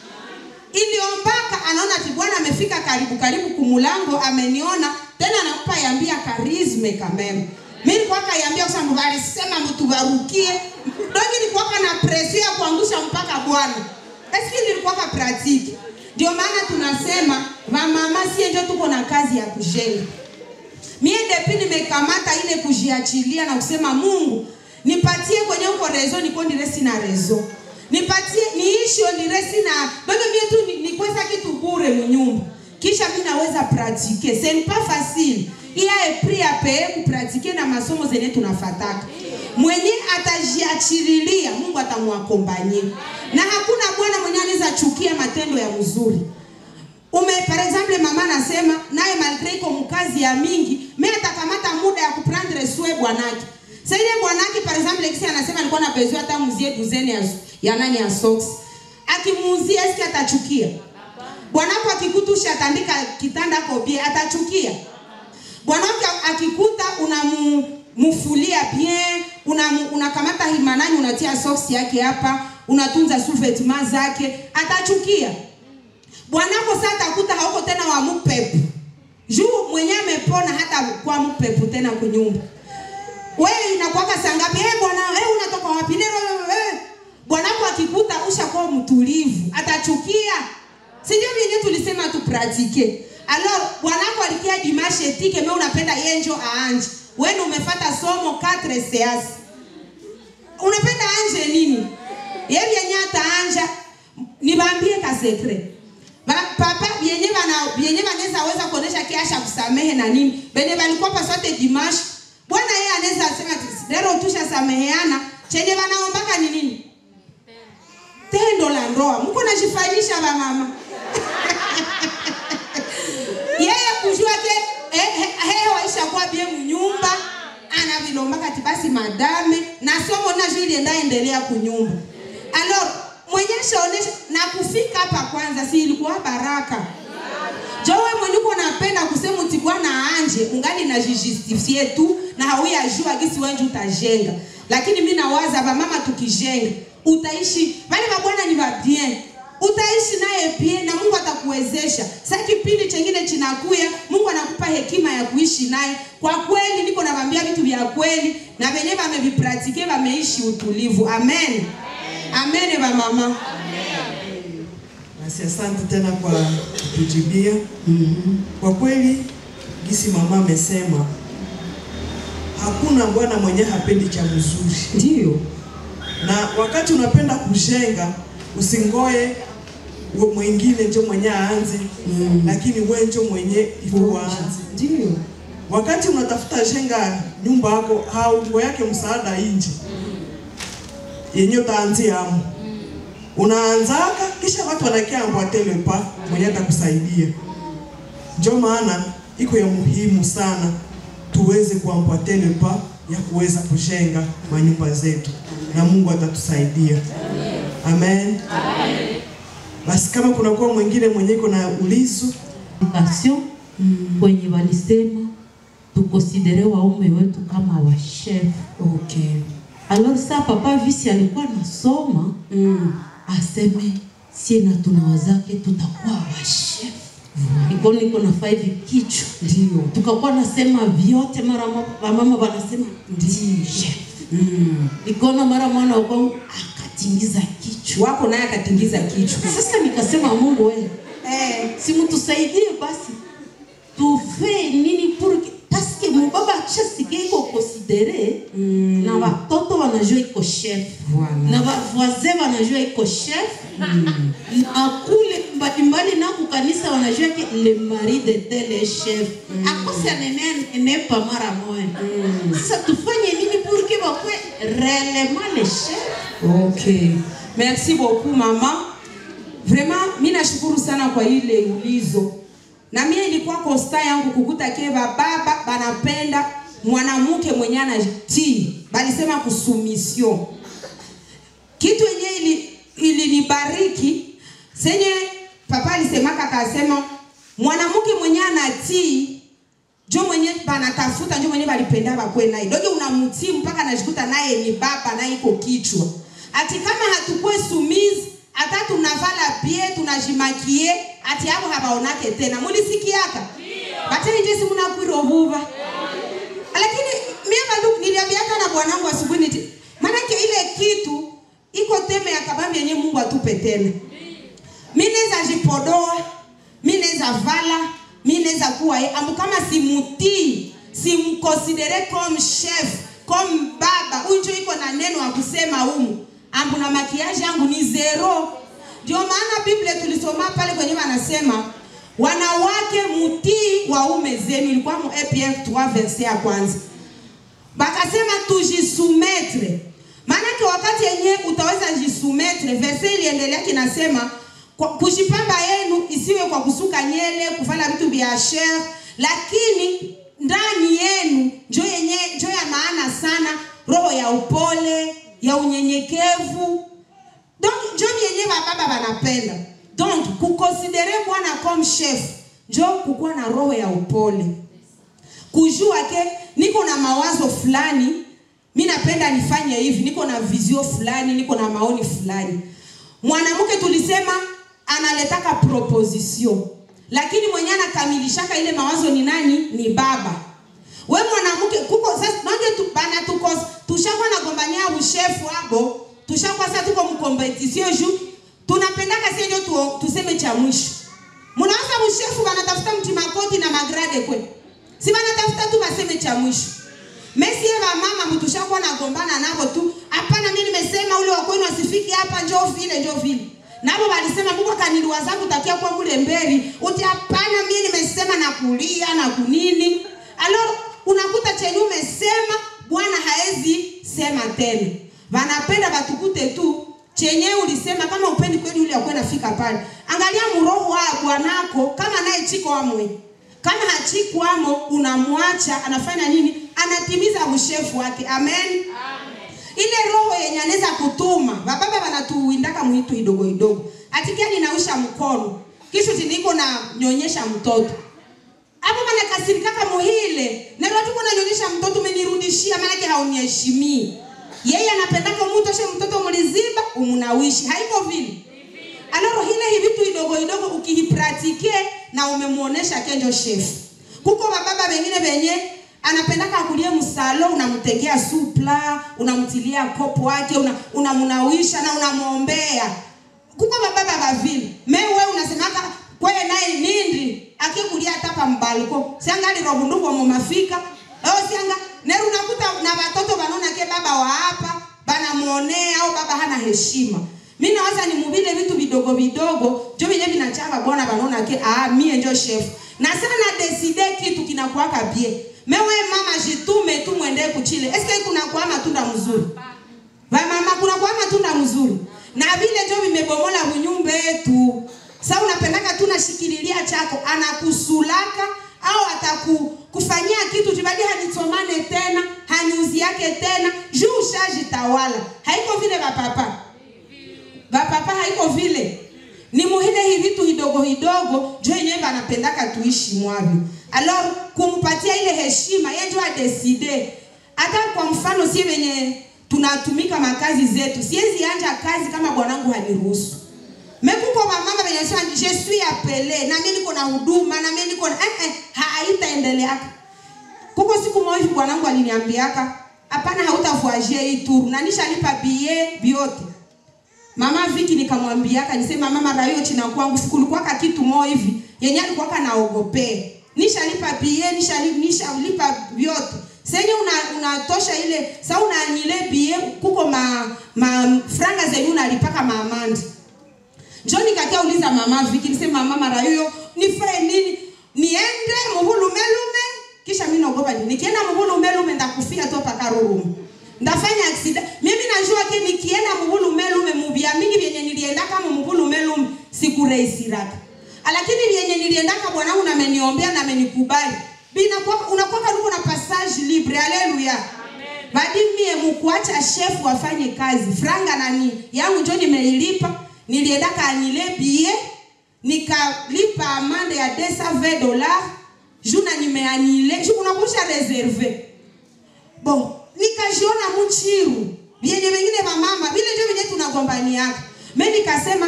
Iliombaka anaona ati bwana amefika karibu kumulango ameniona tena anampa yambia karizme kameme. Mimi nilikuwa kayambia kwa sababu alisema mtu barukie. Ndio nilikuwa na pressure ya kuangusha mpaka bwana. Eski nilikuwa ka pratique. Ndio maana tunasema mama si ndio tuko na kazi ya kujenga. Mimi depuis nimekamata ile kujiachilia na kusema Mungu nipatie kwenye uko rezo niko ndiresi na rezo. Nipatie niishi ndiresi na bado mimi tu nikweza kitu bure mnyumba. Kisha mimi naweza pratiquer. C'est pas facile. Il y a un prix à payer pour pratiquer na masomo zenye tunafataka. Mwenye atajiachililia Mungu atamuakompanye. Na hakuna bwana mwenye anaweza chukia matendo ya mzuri. Par exemple mama nasema naye malgré iko mkazi ya mingi, mimi atakamata muda ya kuprendre soin bwanake. Sasa ile bwanake par exemple kisi anasema alikuwa na besoin hata muzie douzaine ya nani ya socks. Akimuuzia eske atachukia? Bwanako akikutusha atandika kitanda kobie atachukia? Bwanako akikuta unamufulia bien, unakamata himanani unatia socks yake hapa, unatunza sous-vêtements zake, atachukia? Bwanako sasa atakuta hauko tena wa mupepu. Juu mwenye amepona hata kwa mupepu tena kunyumba. Wewe inakuwa sangapi? Bwana, unatoka wapi leo? Bwanako akikuta ushakuwa mtulivu, atachukia? Sijui mimi tulisema tu pratique. Alors bwanako alikia dimanche etike mimi unapenda yenjo aanje. Wewe umefuata somo 4 séances. Unapenda anje nini? Yeye yenye ataanja niwaambie ka secret. Papa yenye wanaweza weza kuonesha kiasha kusamehe na nini? Bene balikuwa pasote dimanche. Bwana yeye anaweza sema leo tusha sameheana, chenye wanaombaka ni nini? Tendo la ndoa. Mko najifanyisha ba mama. Yeye kujua ke waisha kwa bien mnyumba, anavilomba kati basi madame na somo na jili endelea kunyumba. Alors mwenye shaonesha na kufika hapa kwanza si ilikuwa baraka. Jowe mwenye uko napenda kusema uti Bwana anje ungali na jijustifie tu na hauya jua gisi wengi utajenga. Lakini mimi nawaza ba mama tukijenga utaishi wale mabwana ni ba bien. Utaishi naye bien na Mungu atakuwezesha. Sasa kipindi chengine chinakuya Mungu anakupa hekima ya kuishi naye. Kwa kweli niko nawaambia vitu vya kweli na wenyewe wamevipratike wameishi utulivu. Amen. Amen ba mama. Amen. Basi asante tena kwa kutujibia. Kwa kweli gisi mama amesema hakuna bwana mwenye hapendi cha mzuri. Ndio. Na wakati unapenda kujenga usingoe mwingine ndio mwenye aanze, lakini wewe ndio mwenye ifuanze. Ndio. Wakati unatafuta jenga nyumba yako au yake msaada nje. Yenye utaanzia hapo. Unaanzaka kisha watu wanakia mbwatele pa mwenye atakusaidia. Ndio maana iko ya muhimu sana tuweze kuambwatele pa ya kuweza kujenga manyumba zetu na Mungu atatusaidia. Amen. Amen. Basi kama kuna kwa mwingine mwenye kuna ulizo kwenye walisema tukonsidere waume wetu kama wa chef. Okay. Alors ça papa visi alikuwa nasoma aseme si na tunawazake tutakuwa wa chef. Niko na 5 kichwa ndio. Tukakuwa nasema vyote mara mama wanasema ndio chef. Nikaona mara mwana wako akatingiza kichwa. Wako naye akatingiza kichwa. Sasa nikasema Mungu wewe si mtusaidie basi. Tufe nini pour parce que mon baba chasike iko considéré na watoto wanajua iko chef. Voilà. Na voisin wanajua iko chef. Na kule mbalimbali na kukanisa wanajua que le mari de tel est chef. Akosa nene pa mara moja. Sasa tufanye nini pour que bakwe réellement le chef? Okay. Merci beaucoup mama. Vraiment mimi nashukuru sana kwa ile ulizo. Na mimi ilikuwa kosta yangu kukuta keva baba banapenda mwanamke mwenye anatii. Balisema kusumission. Kitu yenye ilinibariki senye papa alisemaka akasema mwanamke mwenye anatii jo mwenye banatafuta jo mwenye balipenda bakwe naye. Ndio unamtii mpaka anajikuta naye ni baba na iko kichwa. Ati kama hatukue sumizi hata tunavala pie tunajimakie ati hapo habaonake tena. Mulisikiaka? Ndio. Bateni jinsi mnakuirobuva. Lakini mimi bado niliambiaka na bwanangu asubuhi maana ile kitu iko teme ya kabambi yenye Mungu atupe tena. Mimi naweza jipodoa, mimi naweza vala, mimi naweza kuwa ambu kama simutii, simconsidere comme chef, comme baba, unjo iko na neno wa kusema humu. Ambu na makiaji yangu ni zero. Ndio maana Biblia tulisoma pale kwenye wanasema wanawake mutii waume zenu, ilikuwa mu EPF 3 verset ya kwanza. Bakasema tujisumetre. Maana kwa wakati yenyewe utaweza jisumetre, verset iliendelea kinasema kujipamba yenu isiwe kwa kusuka nyele, kufanya vitu vya sher, lakini ndani yenu ndio ya maana sana roho ya upole, ya unyenyekevu. Donc ndio yenyewe baba banapenda. Donc kukonsidere bwana comme chef, ndio kukuwa na roho ya upole. Kujua ke niko na mawazo fulani, mimi napenda nifanye hivi, niko na vision fulani, niko na maoni fulani. Mwanamke tulisema analetaka proposition, lakini mwenye anakamilishaka ile mawazo ni nani? Ni baba. Wewe mwanamke kuko sasa nange bana tushakuwa na gombania ushefu hapo, tushakuwa sasa tuko mkompetition juu tunapendaka sio ndio tuseme cha mwisho. Mnaanza ushefu banatafuta mtimakoti na magrade kwe. Si banatafuta tu baseme cha mwisho. Messi eva mama mtushakuwa na gombana nabo tu. Hapana mimi nimesema ule wa kwenu asifiki hapa njoo vile. Nabo walisema Mungu akaniruwa zangu takia kwa mule mberi. Uti hapana mimi nimesema na kulia na kunini. Alors unakuta chenye umesema Bwana haezi sema tena. Wanapenda batukute tu chenye ulisema. Kama upendi kweli ule akwenda fika pale. Angalia mroho wa bwanako kama naye chiko amwe. Kama hachiko amo unamwacha anafanya nini? anatimiza ushefu wake. Amen. Ile roho yenye anaweza kutuma baba wanatuindaka mwitu idogo idogo, atikia ninausha mkono kisha niko na nyonyesha mtoto hapo, maana kasirikaka muhile na watu kuna nyonyesha mtoto umenirudishia, maana yake hauniheshimii. Yeye anapendaka mtoshe mtoto mliziba umnawishi, haiko vile. Aloro hile vitu idogo idogo ukihipratike na umemuonesha kenjo chef. Kuko baba wengine benye anapendaka akulie msalo, unamtegea supla, unamtilia kopo wake, unamunawisha na unamuombea. Kuko baba bavile mewe unasemaka kweye naye nindi akikulia tapa mbaliko sianga ali robunduko mumafika sianga neru nakuta na watoto banona ke baba wa hapa banamuonea au baba hana heshima. Mimi nawaza ni mubile vitu vidogo vidogo jo vile vinachanga bwana banona ke mie ndio chef na sana decide kitu kinakuaka bie. Mewe mama jitume tu muende kuchile. Eske kuna kwa matunda mzuri? Ba mama kuna kwa matunda mzuri. Na vile jo vimebomola unyumba yetu. Sasa unapendaka tu nashikililia chako anakusulaka au atakufanyia kitu jibadi hanitomane tena, haniuzi yake tena, juu shaji tawala. Haiko vile bapapa. Bapapa haiko vile. Ni muhile hivi vitu hidogo hidogo jo yenyewe anapendaka tuishi mwavyo. Alors kumpatia ile heshima yeye ndio adecide. Hata kwa mfano si wenye tunatumika makazi zetu, siwezi anja kazi kama bwanangu haniruhusu. Mekuko mama wenye sema je suis appelé na mimi niko na huduma na mimi niko haitaendelea. Kuko siku moja bwanangu aliniambiaka hapana hautafuaje hii tour na nishalipa billet biote. Mama Viki nikamwambiaka nisema mama raio china kwangu sikulikuwa kitu moja hivi yenye alikuwa naogopea. Nishalipa billet nishalipa biote. Sasa unatosha ile sasa unanyile billet kuko franga zenyu unalipaka maamandi. Njoni kakia uliza mama Viki nisema mama raio nifae nini? Niende muhulumelume kisha mimi naogopa nikienda muhulumelume ndakufia tu paka rurumu. Ndafanya accident. Mimi najua ke nikienda muhulumelume mubia mingi vyenye nilienda kama muhulumelume sikurehisiraka. Lakini vyenye nilienda kama bwanangu na ameniombea na amenikubali. Bina kwa unakuwa karibu na passage libre. Haleluya. Amen. Badi mie mkuacha chef afanye kazi. Franga nani yangu njoo nimeilipa. Nilienda kanile billet nikalipa amande ya $220. Juna nimeanile. Juu unakusha reserve. Bon, nikajiona mchiru. Vyenye wengine mama, vile ndio vyenye tunagombaniaka. Mimi nikasema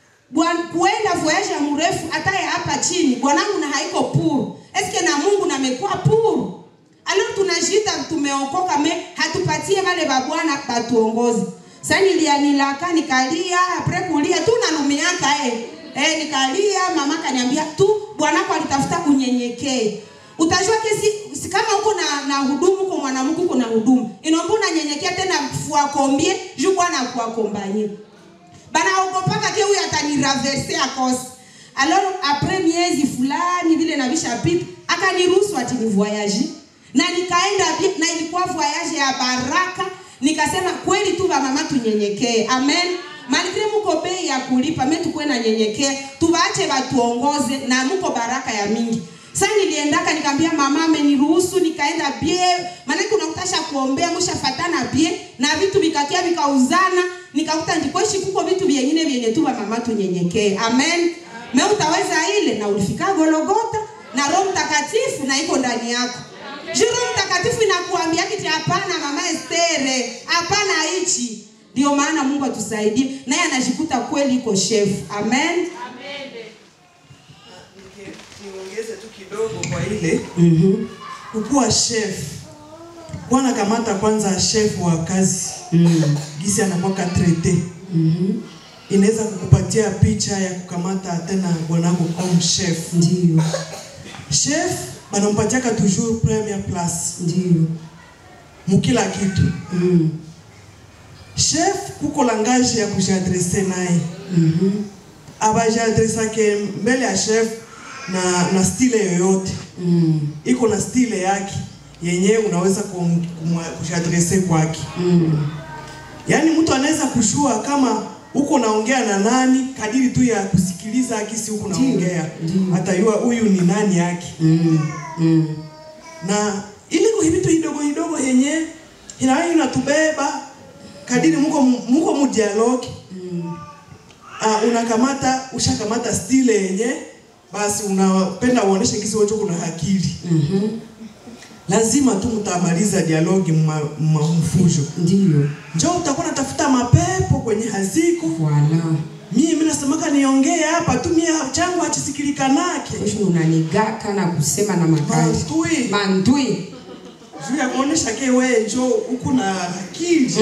kuenda voyage mrefu hata ya hapa chini bwanangu na haiko puru. Eske na Mungu na mekuwa puru. Alio tunajita tumeokoka hatupatie wale babwana batuongozi. Sasa nilianilaka nikalia apre kulia tu nanumiaka nikalia mama kaniambia tu bwanako alitafuta kunyenyekee. Utajua kesi kama uko na hudumu kwa mwanamke uko na hudumu. Inaomba unanyenyekea tena fuakombie juu bwana kuakombanie. Bana ogopaka ke huyu ataniraverser à cause. Alors après miezi fulani vile na bishapita akaniruhusu ati ni voyage. Na nikaenda na ilikuwa voyage ya baraka. Nikasema kweli tu mama tunyenyekee. Amen. Malgré mko bei ya kulipa mimi tukwe na nyenyekea. Tuwaache watuongoze na mko baraka ya mingi. Sasa niliendaka nikamwambia mama ameniruhusu nikaenda bie maana unakutasha kuombea mshafatana bie na vitu vikakia vikauzana nikakuta ndikweshi kuko vitu vingine vyenye tu mama tunyenyekee. Amen. Mimi utaweza ile na ulifika Golgotha na Roho Mtakatifu na iko ndani yako. Roho Mtakatifu inakuambia kitu hapana mama Estere, hapana hichi. Ndio maana Mungu atusaidie naye anajikuta kweli iko chef. Amen. Niongeze tu kidogo kwa ile kukuwa chef. Bwana kamata kwanza chef wa kazi. Gisi anakuwa traité. Inaweza kukupatia picha ya kukamata tena bwanako kama chef. Ndio. Chef banampatia toujours première place. Ndio. Mukila kitu. Chef kuko langage ya kujadresser naye. Abajadresa ke mbele ya chef na style yoyote. Iko na style yake yenye unaweza kujadresser kwake. Yaani mtu anaweza kushua kama uko naongea na nani kadiri tu ya kusikiliza akisi uko naongea. Hata yua huyu ni nani yake. Na Ile kwa vitu hidogo yenye inatubeba kadiri muko mu dialogue. Unakamata ushakamata stile yenye basi unapenda uoneshe kisi wote kuna akili. Lazima tu mtamaliza dialogue mfujo. Ndio. Njoo utakuwa unatafuta mapepo kwenye haziko. Voilà. Mimi nasemaka niongee hapa tu mimi changu hachisikilikanake. Kesho unanigaka na kusema na makali. Mandui. Juu ya kuonesha ke wewe njoo huku na akili.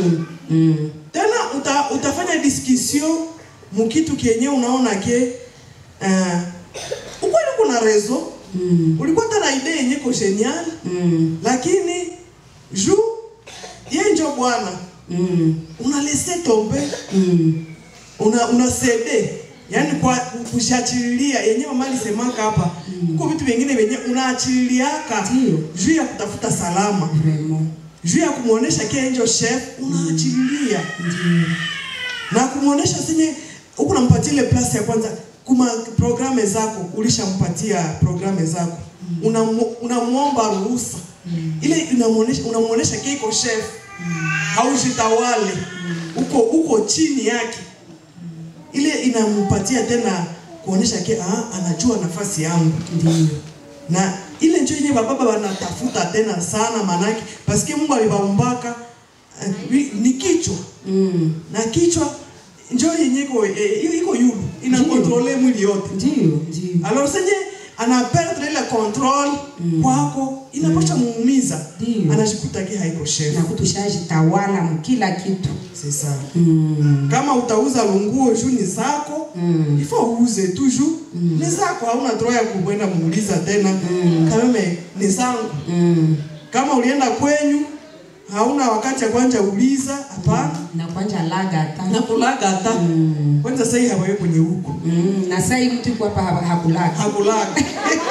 Tena utafanya discussion mkitu kienye unaona ke ukweli kuna rezo. Ulikuwa tena idea yenye ko genial. Lakini juu yeye njoo bwana. Una laisser tomber. Una cede. Yaani kwa kushachilia yenyewe mali semaka hapa. Huko vitu vingine venye unaachiliaka juu ya kutafuta salama. Vraiment. Juu ya kumuonesha kenjo chef unaachilia. Na kumuonesha sinye huko unampatia ile place ya kwanza kuma programe zako ulishampatia programe zako. Unamuomba ruhusa. Ile unamuonesha kiko chef. Haujitawale. Uko chini yake. Ile inampatia tena kuonesha ke anajua nafasi yangu. Ndio. Na ile njoo yenyewe baba wanatafuta tena sana manaki paske Mungu alibaumbaka ni kichwa. Na kichwa njoo yenyewe iko yulu ina contrôler mwili yote. Ndio. Alors senye ana perdre ile control kwako inapasha muumiza. Anajikuta ke haiko chef. Na kutushaji tawala mkila kitu. C'est ça. Kama utauza lunguo juu ni zako, ifo uuze toujours. Ni zako hauna droit ya kuenda muuliza tena. Kama ni zangu. Kama ulienda kwenyu hauna wakati ya kwanza uliza, hapana. Na kwanza laga hata. Na kulaga hata. Kwanza sasa hapo yeye kwenye huko. Na sasa mtu yuko hapa hakulaga. Hakulaga.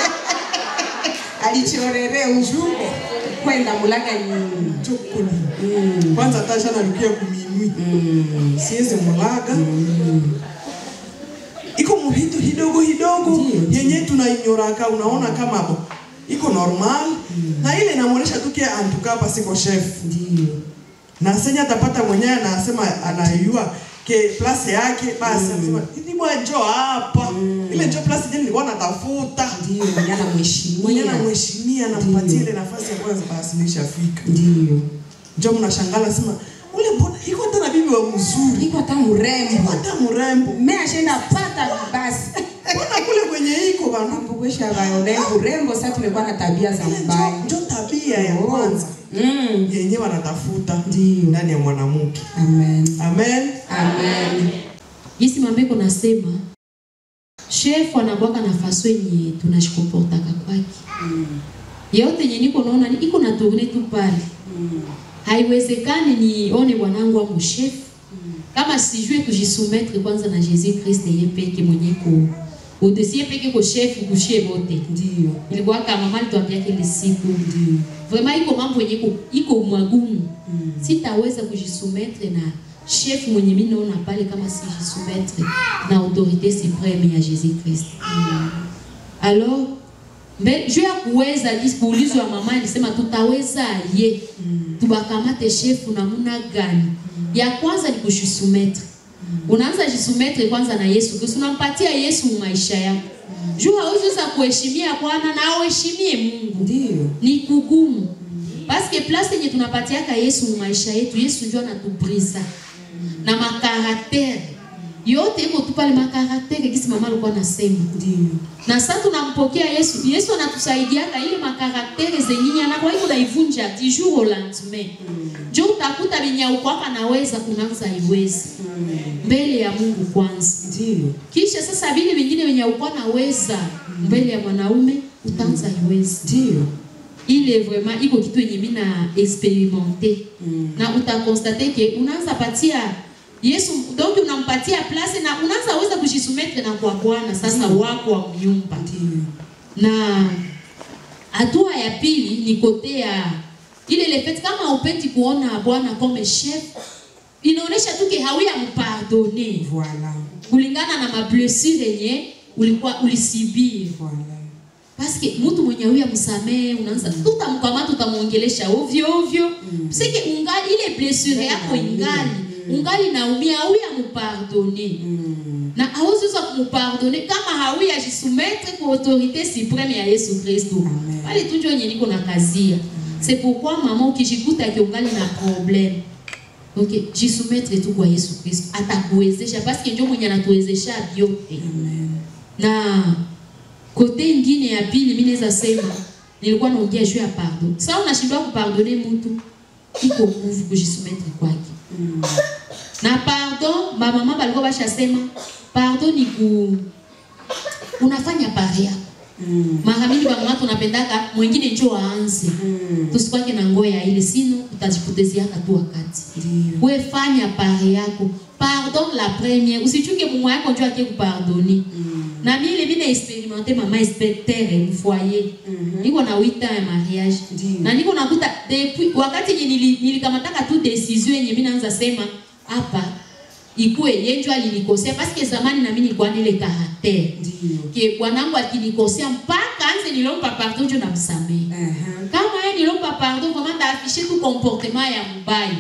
Alichorere ujuko kwenda mulaga chokoni. Kwanza tasha na lukia kuminui. Siweze mulaga. Iko muhitu hidogo yenye tunainyoraka unaona kama hapo iko normal na ile inamuonesha tu kia antuka hapa siko chef. Ndio. Na senya atapata mwenyewe na anasema anayua ke place yake basi anasema ni bwana njoo hapa. Ile njoo place ile nilikuwa natafuta. Ndio, mwenye anamheshimia na mpatie ile nafasi ya kwanza basi nishafika. Ndio. Njoo mnashangala sema ule mbona iko hata bibi wa mzuri. Iko hata mrembo. Mimi ashenda pata basi. Mbona kule kwenye iko bana mpokesha urembo sasa tumekuwa na tabia za mbaya. Njoo tabia ya kwanza. Yenyewe wanatafuta ndani ya mwanamke. Amen. Yesi mambeko nasema chef anakuwa na faso yenye tunashikoportaka kwake. Yote yenye niko naona iko na tourne tu pale. Haiwezekani nione bwanangu wa chef kama sijue kujisoumettre kwanza na Jésus Christ yeye peke mwenye au-dessus peke ko chef kushie bote. Ndio. Ilikuwa kama mama alituambia kile siku. Ndio. Vraiment iko mambo yenye iko mwagumu. Sitaweza kujisoumettre na chef mwenye mimi naona pale kama sijisoumettre na autorité suprême ya Jésus Christ. Alors juu ya kuweza kuulizwa mama alisema tutaweza ye. Tubakamate chef namuna gani? Ya kwanza ni kujisoumettre. Unaanza jisoumettre kwanza na Yesu. Kristo unampatia Yesu maisha yako. Juu hauwezi kuheshimia Bwana na uheshimie Mungu. Ndio. Ni kugumu. Parce que place yenye tunapatiaka Yesu maisha yetu, Yesu ndio anatubrisa. Na makaraktere. Yote iko tu pale makaraktere kisi mama alikuwa anasema. Ndio. Na sasa tunampokea Yesu. Yesu anatusaidia ile makaraktere zenye anakuwa iko naivunja du jour au lendemain. Jo utakuta binyauko hapa naweza kuanza iwezi. Mbele ya Mungu kwanza. Ndio. Kisha sasa vile vingine binyauko naweza mbele ya mwanaume utaanza iwezi. Ndio. Ile vraiment iko kitu yenye mimi na expérimenter. Na utaconstater que unaanza patia Yesu donc unampatia place na unaanza weza kujisoumettre na kwa Bwana sasa wako wa nyumba. Na hatua ya pili ni kote ya ile le fait kama upeti kuona Bwana comme chef inaonesha tu ke hawia mpardonner. Voilà. Kulingana na mablessure yenye ulikuwa ulisibiri. Voilà. parce que mtu mwenye huyu amsamehe unaanza tutamkamata utamuongelesha ovyo ovyo sike ungali ile blessure yako ungali naumia huyu amupardonner na hauweza kumpardonner kama hauya ajisoumettre kwa autorité suprême ya Yesu Kristo bali tunjo yenye niko na kazia. C'est pourquoi maman ukijikuta ungali na problème donc jisoumettre tu kwa Yesu Kristo atakuwezesha parce que ndio mwenye anatuwezesha vyote. Na kote ingine ya pili mimi naweza sema nilikuwa naongea juu ya pardon. Sasa unashindwa kupardonner mtu iko nguvu kujisoumettre kwake. Na pardon mama balikuwa bashasema pardon ni unafanya pare yako. Mara mingi mama tunapendaka mwingine njoo aanze. Tusikwake na ngoya ile sino utajipotezea tu wakati. Wewe fanya pare yako. Pardon la première. Usichuke mume wako njoo ake kupardonner. Na mimi na expérimenter mama inspecteur mu foyer. Niko na 8 ans ya mariage. Na niko nakuta depuis wakati nilikamataka tu décision yenye mimi naanza sema hapa ikuwe yenjwa alinikosea parce que zamani na mimi nilikuwa nile caractère. Ke bwanangu akinikosea mpaka anze nilompa pardon je namsamehe. Kama yeye nilompa pardon comment d'afficher tout comportement ya mbaya.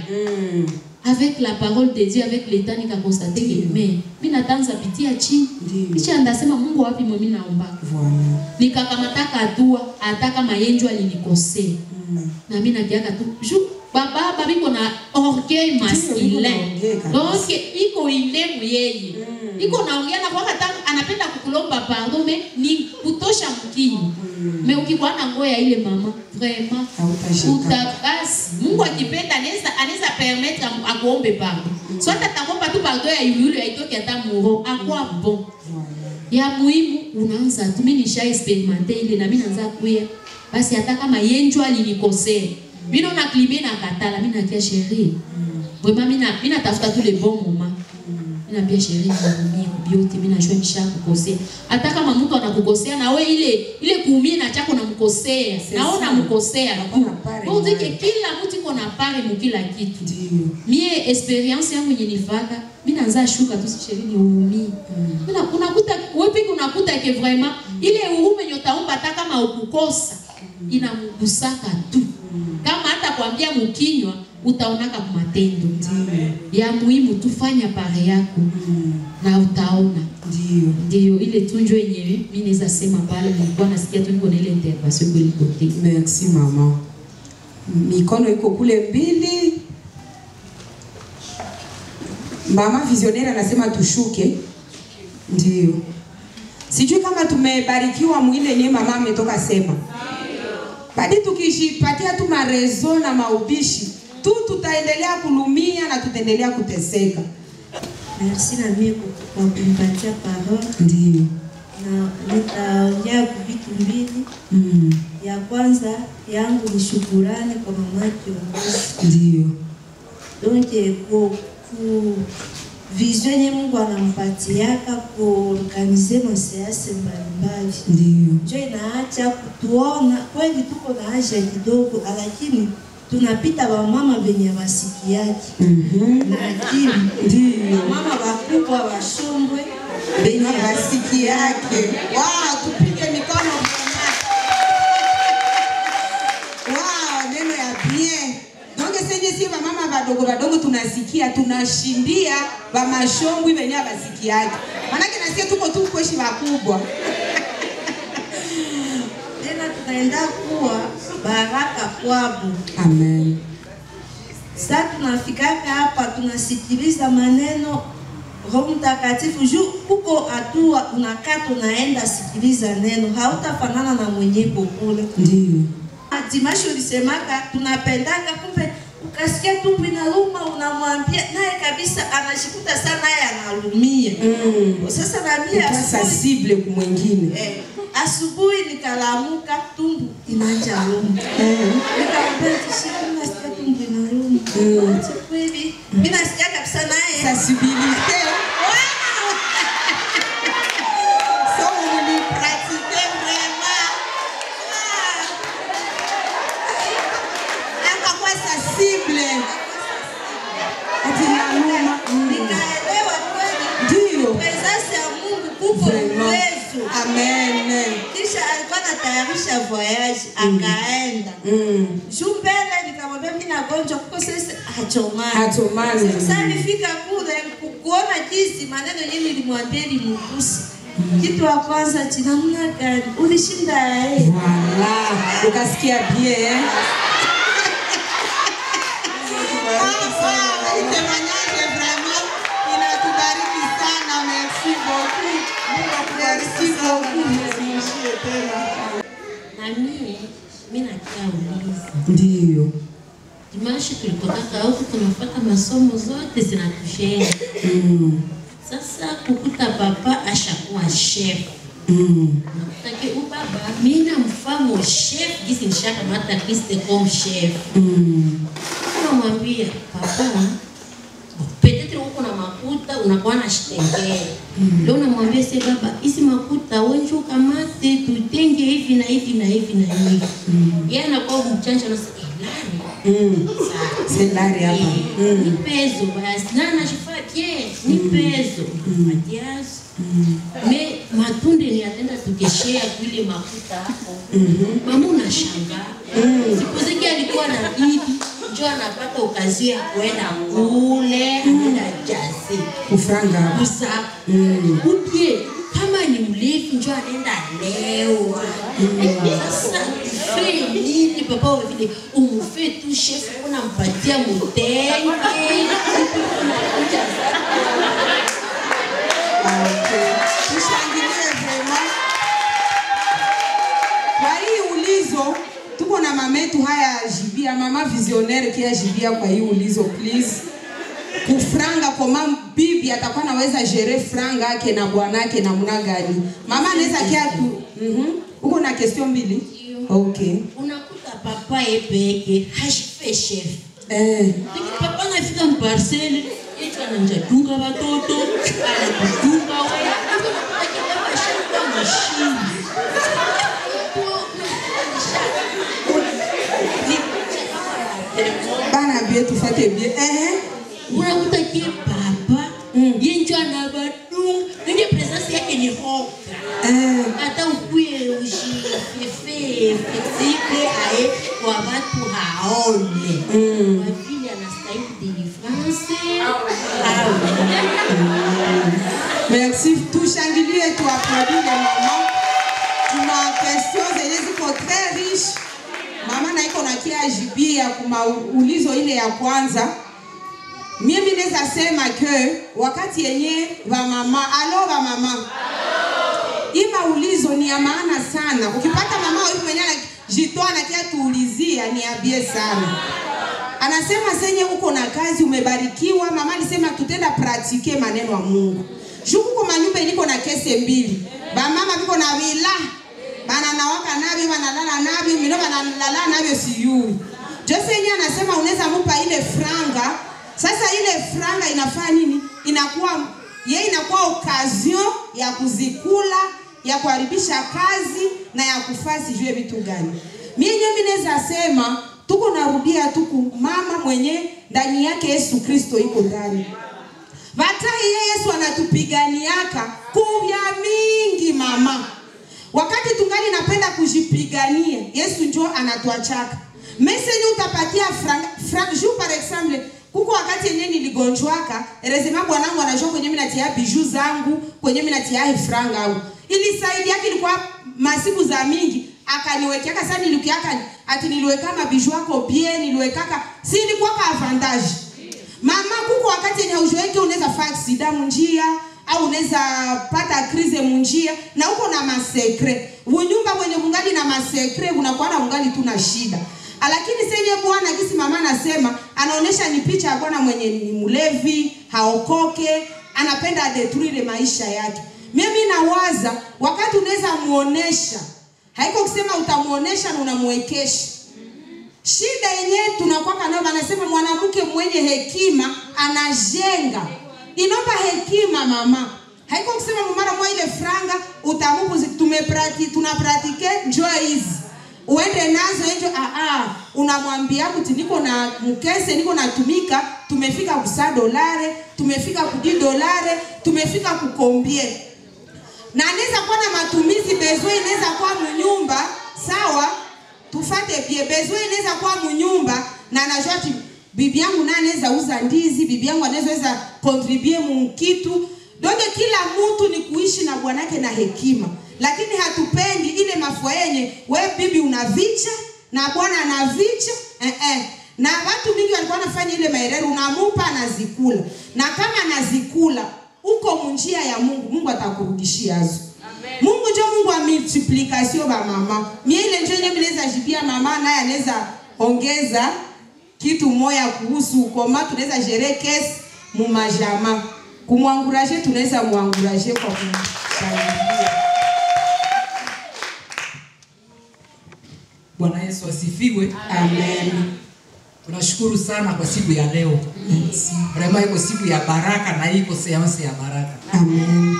Avec la parole de Dieu, avec l'état nika constater que mais mimi natanza pitia chini. Kisha ndasema Mungu wapi mimi naomba. Nikakamataka hatua hata kama yenjwa alinikosea. Na mimi nakiaka tu baba biko na orgueil masculin. Donc iko ilemu yeye. Iko naongea na kwa hata anapenda kukulomba pardon mais ni kutosha mkini. Mais ukikuwa na ngoya ile mama vraiment utabasi Mungu akipenda anaweza permettre akuombe pardon. Soit atakomba tu pardon ya yule aitoke hata muro akwa bon. Ya muhimu unaanza tu mimi nisha experimente ile na mimi naanza kuya. Basi hata kama yenjwa alinikosea mimi na klibe na katala mimi nakia chérie. Vraiment mimi natafuta tous les bons moments. Mimi naambia chérie mimi biote mimi najua nishakukosea. Hata kama mtu anakukosea na wewe ile kuumia na chako namkosea. Naona mkosea tu. Kwa hiyo kila mtu iko na pare mu kila kitu. Mie experience yangu yenye nifaka mimi naanza shuka tu chérie ni uumie. Mimi unakuta wewe peke unakuta ke vraiment ile urume nyotaomba hata kama ukukosa inamgusaka tu. Kama hata kuambia mkinywa utaonaka kwa matendo. Ya muhimu tufanya pare yako na utaona. Ndio ile tunjo yenyewe mimi naweza sema pale nilikuwa nasikia tu niko na ile intervention kwa ile kote. Merci mama. Mikono iko kule mbili. Mama visionnaire anasema tushuke. Ndio. Sijui kama tumebarikiwa mwile ni mama ametoka sema. Badi tukishipatia tu marezo na maubishi tu tutaendelea kulumia na tutaendelea kuteseka. Merci na mimi kwa kunipatia parole. Ndio. Na nitaongea vitu mbili. Ya kwanza yangu ni shukrani kwa mama kiongozi. Ndio. Donc ku vision yenye Mungu anampatiaka kuorganize maseansi mbalimbali. Ndio. Ndio inaacha kutuona kweli tuko na haja kidogo lakini tunapita wa mama wenye wasikiaji. Lakini ndio mama wakubwa washombwe wenye wasikiaji. Wow, tupige mikono bwana. Wow, neno ya bien. Donc si mama badogo tunasikia tunashindia ba mashombwe wenye wasikiaji. Maana nasikia tuko tu kweshi wakubwa. Tena tunaenda kuwa baraka kwabo. Amen. Sasa tunafikaka hapa tunasikiliza maneno Roho Mtakatifu juu kuko hatua unakaa tunaenda sikiliza neno hautafanana na mwenyeko kule. Ndio. Dimashi ulisemaka tunapendaka kumbe ukasikia tumbo inaluma unamwambia naye kabisa anashikuta sana naye analumia. Sasa na mimi sensible kwa mwingine. Asubuhi nikalamuka tumbo inaanza luma. Nikamwambia tishika nasikia tumbo inaluma. Kweli mimi nasikia kabisa naye sensibilité. So on le pratique vraiment. Akakuwa sensible. Atinaluma. Nikaelewa kweli. Ndio. Presence ya Mungu kuko uwezo. Amen. Kisha alikuwa anatayarisha voyage akaenda. Juu mbele nikamwambia mimi nagonjwa kuko sasa hachomani. Sasa nifika kule kuona jinsi maneno yenyewe nilimwambia nilimgusa. Kitu wa kwanza namna gani ulishinda yeye. Wala, ukasikia bien. Mimi nakia uliza. Ndio. Dimanche tulipotaka huko tunafuata masomo zote zinatusheni. Sasa kukuta papa ashakuwa chef. Nataka ubaba mimi namfahamu chef gisi nishaka mata Kriste comme chef. Namwambia papa peut-être uko na makuta unakuwa na shitengea. Leo namwambia se baba hizi makuta wenjo kamate tutenge hivi na hivi na hivi na hivi. Yeye anakuwa mchanja na c'est lari hapa. Ni peso basi na anajifaa bien ni peso. Matias. Mais matunde ni atenda tukeshea kule makuta hapo. Mama unashanga. Siku alikuwa na bibi njoo anapata okazio ya kuenda kule anaenda jazi kufranga kusa. Upie kama ni mlevi njoo anaenda leo. Sasa fei nini papa vile umufe tu chef unampatia mutenge. Tushangilie vraiment. Kwa hii ulizo tuko na mametu haya jibia mama visionnaire kia jibia kwa hii ulizo please. Kufranga koma bibi atakuwa naweza gérer franga yake na bwanake namna gani? Mama anaweza kia tu. Uko na question mbili? Okay. Unakuta papa epeke hashife chef. Lakini papa anafika mparcelle yetu ananjadunga watoto, anakudunga wewe. Unapata shamba mashini. Bana bien tufate bien. Unakuta kie papa yenjo anabadunga. Ndio presence yake ni hoka. Hata ukuye ushifefe flexible ae kwa watu haone. Kwa vile anastahili delivrance. Merci. Tushangilie tu applaudir les mamans. Tuna questions zenye ziko très riche. Mama na iko na kia jibia kuma ulizo ile ya kwanza. Mimi naweza sema ke wakati yenye wa mama, wa mama. Ima ulizo ni ya maana sana. Ukipata mama huyu mwenye jitoa na kia tuulizia ni abie sana. Anasema senye uko na kazi umebarikiwa, mama alisema tutenda pratike maneno wa Mungu. Juku kwa manyumba iliko na kese mbili. Ba mama biko na vila. Bana nawaka nabi, bana lala nabi, mino bana lala nabi siyui. Jose yenye anasema unaweza mupa ile franga. Sasa ile franga inafanya nini? Inakuwa occasion ya kuzikula, ya kuharibisha kazi na ya kufasi jue vitu gani. Mimi naweza sema tuko narudia tuku mama mwenye ndani yake Yesu Kristo iko ndani. Vatai Yesu anatupiganiaka kubya mingi mama. Wakati tungali napenda kujipigania, Yesu njoo anatuachaka. Message utapatia franga juu par exemple, kuko wakati yenye niligonjwaka, erezema bwanangu anajua kwenye mimi natia bijou zangu, kwenye mimi natia franga yangu. Ili saidi yake ilikuwa masiku za mingi, akaniwekea sasa nilikiaka ati niliweka mabijou yako bien, niliwekaka si ilikuwa ka avantage. Mama kuko wakati yenye ujoeke unaweza fa accident munjia au unaweza pata krize munjia na uko na masekre. Unyumba mwenye mungali na masekre unakuwa na mungali tu na shida. Lakini senye Bwana kisi mama anasema anaonesha ni picha ya Bwana mwenye ni mlevi, haokoke, anapenda adetruire maisha yake. Mimi nawaza wakati unaweza muonesha, haiko kusema utamuonesha na unamwekesha. Shida yenyewe tunakuwa nayo anasema mwanamke mwenye hekima anajenga. Inaomba hekima mama. Haiko kusema mara moja ile franga utamupu tunapratike njoo hizi. Uende nazo hizo unamwambia kuti niko na mkese niko natumika, tumefika ku $100, tumefika ku $10, tumefika ku combien. na anaweza kuwa na matumizi besoin inaweza kuwa mnyumba sawa tufate pia besoin inaweza kuwa mnyumba na anajua ati bibi yangu na anaweza uza ndizi bibi yangu anaweza contribuer mkitu donc kila mtu ni kuishi na bwanake na hekima lakini hatupendi ile mafua yenye wewe bibi unavicha na bwana anavicha na watu mingi walikuwa wanafanya ile maerero unamupa anazikula na kama anazikula uko munjia ya Mungu Mungu atakurudishia hizo Mungu ndio Mungu wa multiplication ba mama mimi ile ndio yenyewe naweza jibia mama naye anaweza ongeza kitu moya kuhusu koma tunaweza gérer caisse mu majama kumwanguraje tunaweza muanguraje kwa kumsaidia. Bwana Yesu asifiwe. Amen. Tunashukuru sana kwa siku ya leo. Vraiment iko siku ya baraka na iko seansi ya baraka. Amen.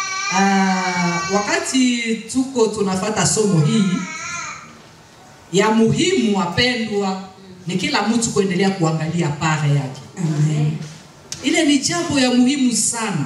Wakati tuko tunafata somo hii ya muhimu wapendwa ni kila mtu kuendelea kuangalia pare yake. Amen. Ile ni jambo ya muhimu sana.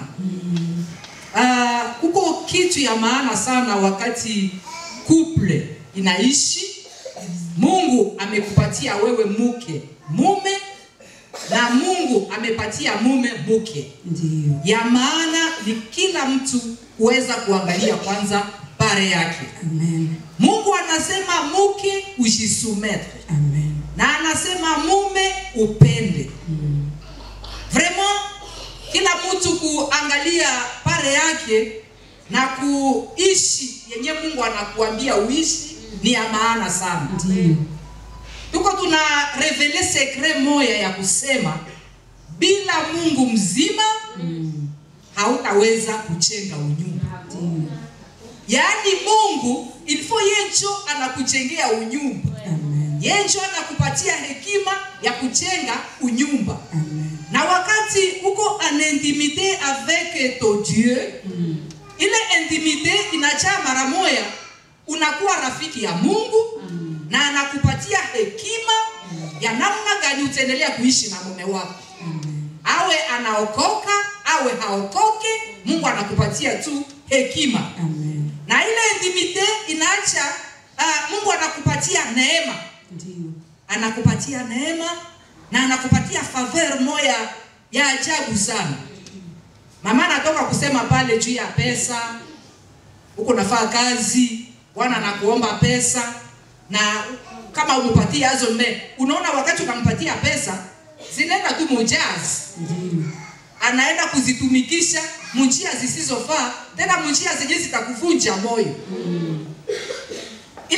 Kuko kitu ya maana sana wakati couple inaishi. Mungu amekupatia wewe mke mume na Mungu amepatia mume mke. Ndiyo. Ya maana ni kila mtu kuweza kuangalia kwanza pare yake. Amen. Mungu anasema mke ujisumetre. Amen. Na anasema mume upende. Vraiment kila mtu kuangalia pare yake na kuishi yenye Mungu anakuambia uishi ni ya maana sana. Ndiyo. Tuko tuna revele secret moya ya kusema bila Mungu mzima hautaweza kujenga unyumba. Yaani Mungu ilifo yenjo anakujengea unyumba. Amen. Yenjo anakupatia hekima ya kujenga unyumba. Amen. Na wakati uko en intimité avec ton Dieu, ile intimité inacha mara moya unakuwa rafiki ya Mungu na anakupatia hekima ya namna gani utaendelea kuishi na mume wako. Awe anaokoka, awe haokoke, Mungu anakupatia tu hekima. Amen. Na ile intimite inaacha Mungu anakupatia neema. Ndiyo. Anakupatia neema na anakupatia favor moya ya ajabu sana. Mama anatoka kusema pale juu ya pesa. Uko nafaa kazi, Bwana anakuomba pesa na kama umpatia hizo unaona wakati unampatia pesa zinaenda tu mujazi. Ndiyo. Anaenda kuzitumikisha munjia zisizofaa, tena munjia zenye zitakuvunja moyo. Ile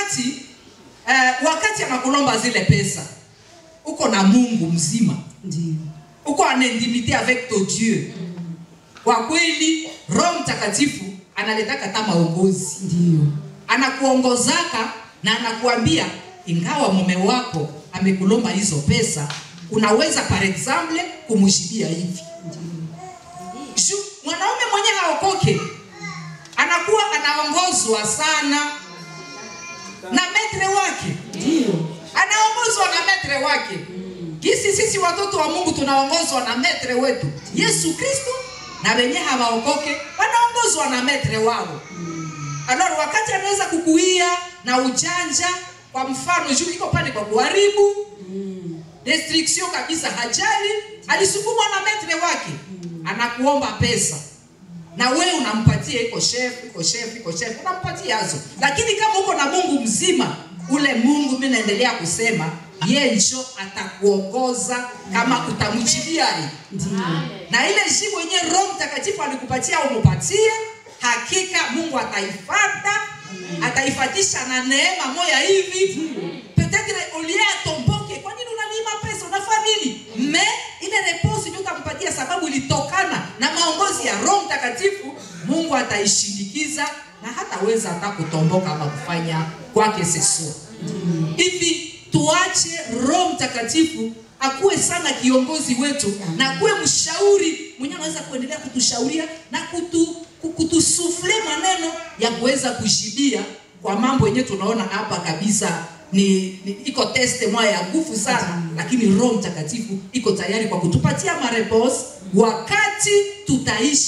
wakati anakulomba zile pesa, uko na Mungu mzima. Ndiyo. Uko en intimité avec ton Dieu. Kwa kweli Roho Mtakatifu analetaka kama maongozi. Ndiyo. Anakuongozaka na anakuambia ingawa mume wako amekulomba hizo pesa, unaweza par exemple kumshibia hivi. Mwanaume mwenye haokoke anakuwa anaongozwa sana na metre wake. Ndiyo. Anaongozwa na metre wake. Sisi watoto wa Mungu tunaongozwa na metre wetu Yesu Kristo, na wenye hawaokoke wanaongozwa na metre wao. Alors wakati anaweza kukuia na ujanja, kwa mfano juu iko pale kwa kuharibu, destruction kabisa, hajali, alisukumwa na metre wake, anakuomba pesa. Na wewe unampatia iko chef, unampatia hazo. Lakini kama uko na Mungu mzima, ule Mungu mimi naendelea kusema, yenjo atakuongoza kama utamjibia. Na ile jibu yenyewe Roho Mtakatifu alikupatia umupatie, hakika Mungu ataifata, ataifatisha na neema moya hivi. Peut-être olia tomboke, kwa nini unaniima pesa? Unafanya nini? Ile response ndio utampatia sababu ilitokana na maongozi ya Roho Mtakatifu. Mungu ataishindikiza na hataweza hata kutomboka ama kufanya kwake seso. Hivi tuache Roho Mtakatifu akuwe sana kiongozi wetu na akuwe mshauri mwenye anaweza kuendelea kutushauria na kutusufle maneno ya kuweza kujibia kwa mambo yenyewe tunaona hapa kabisa iko teste moja ya nguvu sana, lakini Roho Mtakatifu iko tayari kwa kutupatia mareponse wakati tutaishi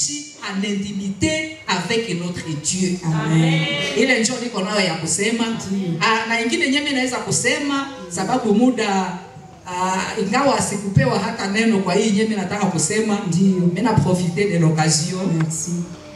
en intimité avec notre Dieu. Amen. Ile njoo niko nayo ya kusema. Na ingine nyeme naweza kusema sababu muda ingawa sikupewa hata neno kwa hii nyeme nataka kusema. Ndio. Mimi na profiter de l'occasion. Merci.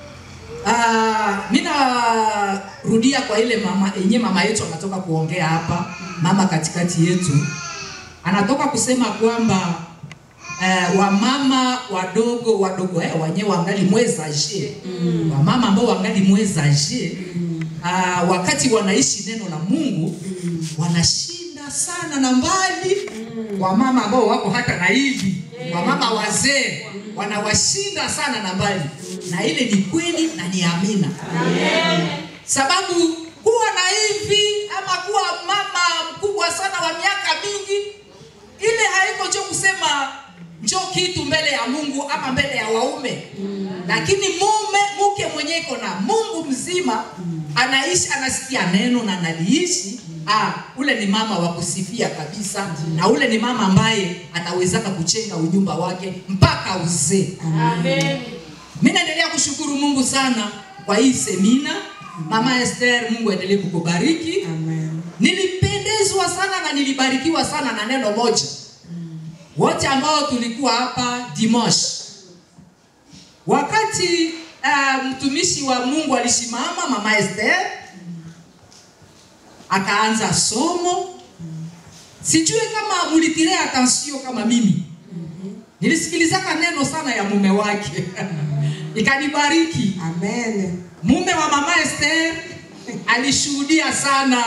Mimi narudia kwa ile mama yetu anatoka kuongea hapa, mama katikati yetu. Anatoka kusema kwamba wamama wadogo wenyewe wangali mwezaje. Wamama ambao wangali mwezaje wakati wanaishi neno la Mungu wanashinda sana na mbali. Wamama ambao wako hata na hivi, wamama wazee wanawashinda sana na mbali. Na ile ni kweli na ni amina. Sababu kuwa na hivi ama kuwa mama mkubwa sana wa miaka mingi, ile haiko njoo kusema njoo kitu mbele ya Mungu ama mbele ya waume. Lakini mke mwenye iko na Mungu mzima anaishi, anasikia neno na analiishi, ule ni mama wa kusifia kabisa. Na ule ni mama ambaye atawezaka kuchenga unyumba wake mpaka uzee. Amen. Mimi naendelea kushukuru Mungu sana kwa hii semina. Mama Esther, Mungu aendelee kukubariki. Amen. Nilipendezwa sana na nilibarikiwa sana na neno moja. Wote ambao tulikuwa hapa dimanche, wakati mtumishi wa Mungu alisimama, Mama Esther akaanza somo. Sijui kama mulitilia attention kama mimi. Nilisikilizaka neno sana ya mume wake. Ikanibariki. Amen. Mume wa Mama Esther alishuhudia sana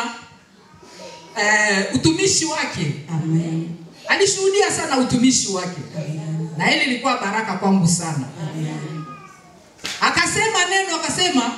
utumishi wake. Amen. Alishuhudia sana utumishi wake. Amen. Na ile ilikuwa baraka kwangu sana. Amen. Akasema neno, akasema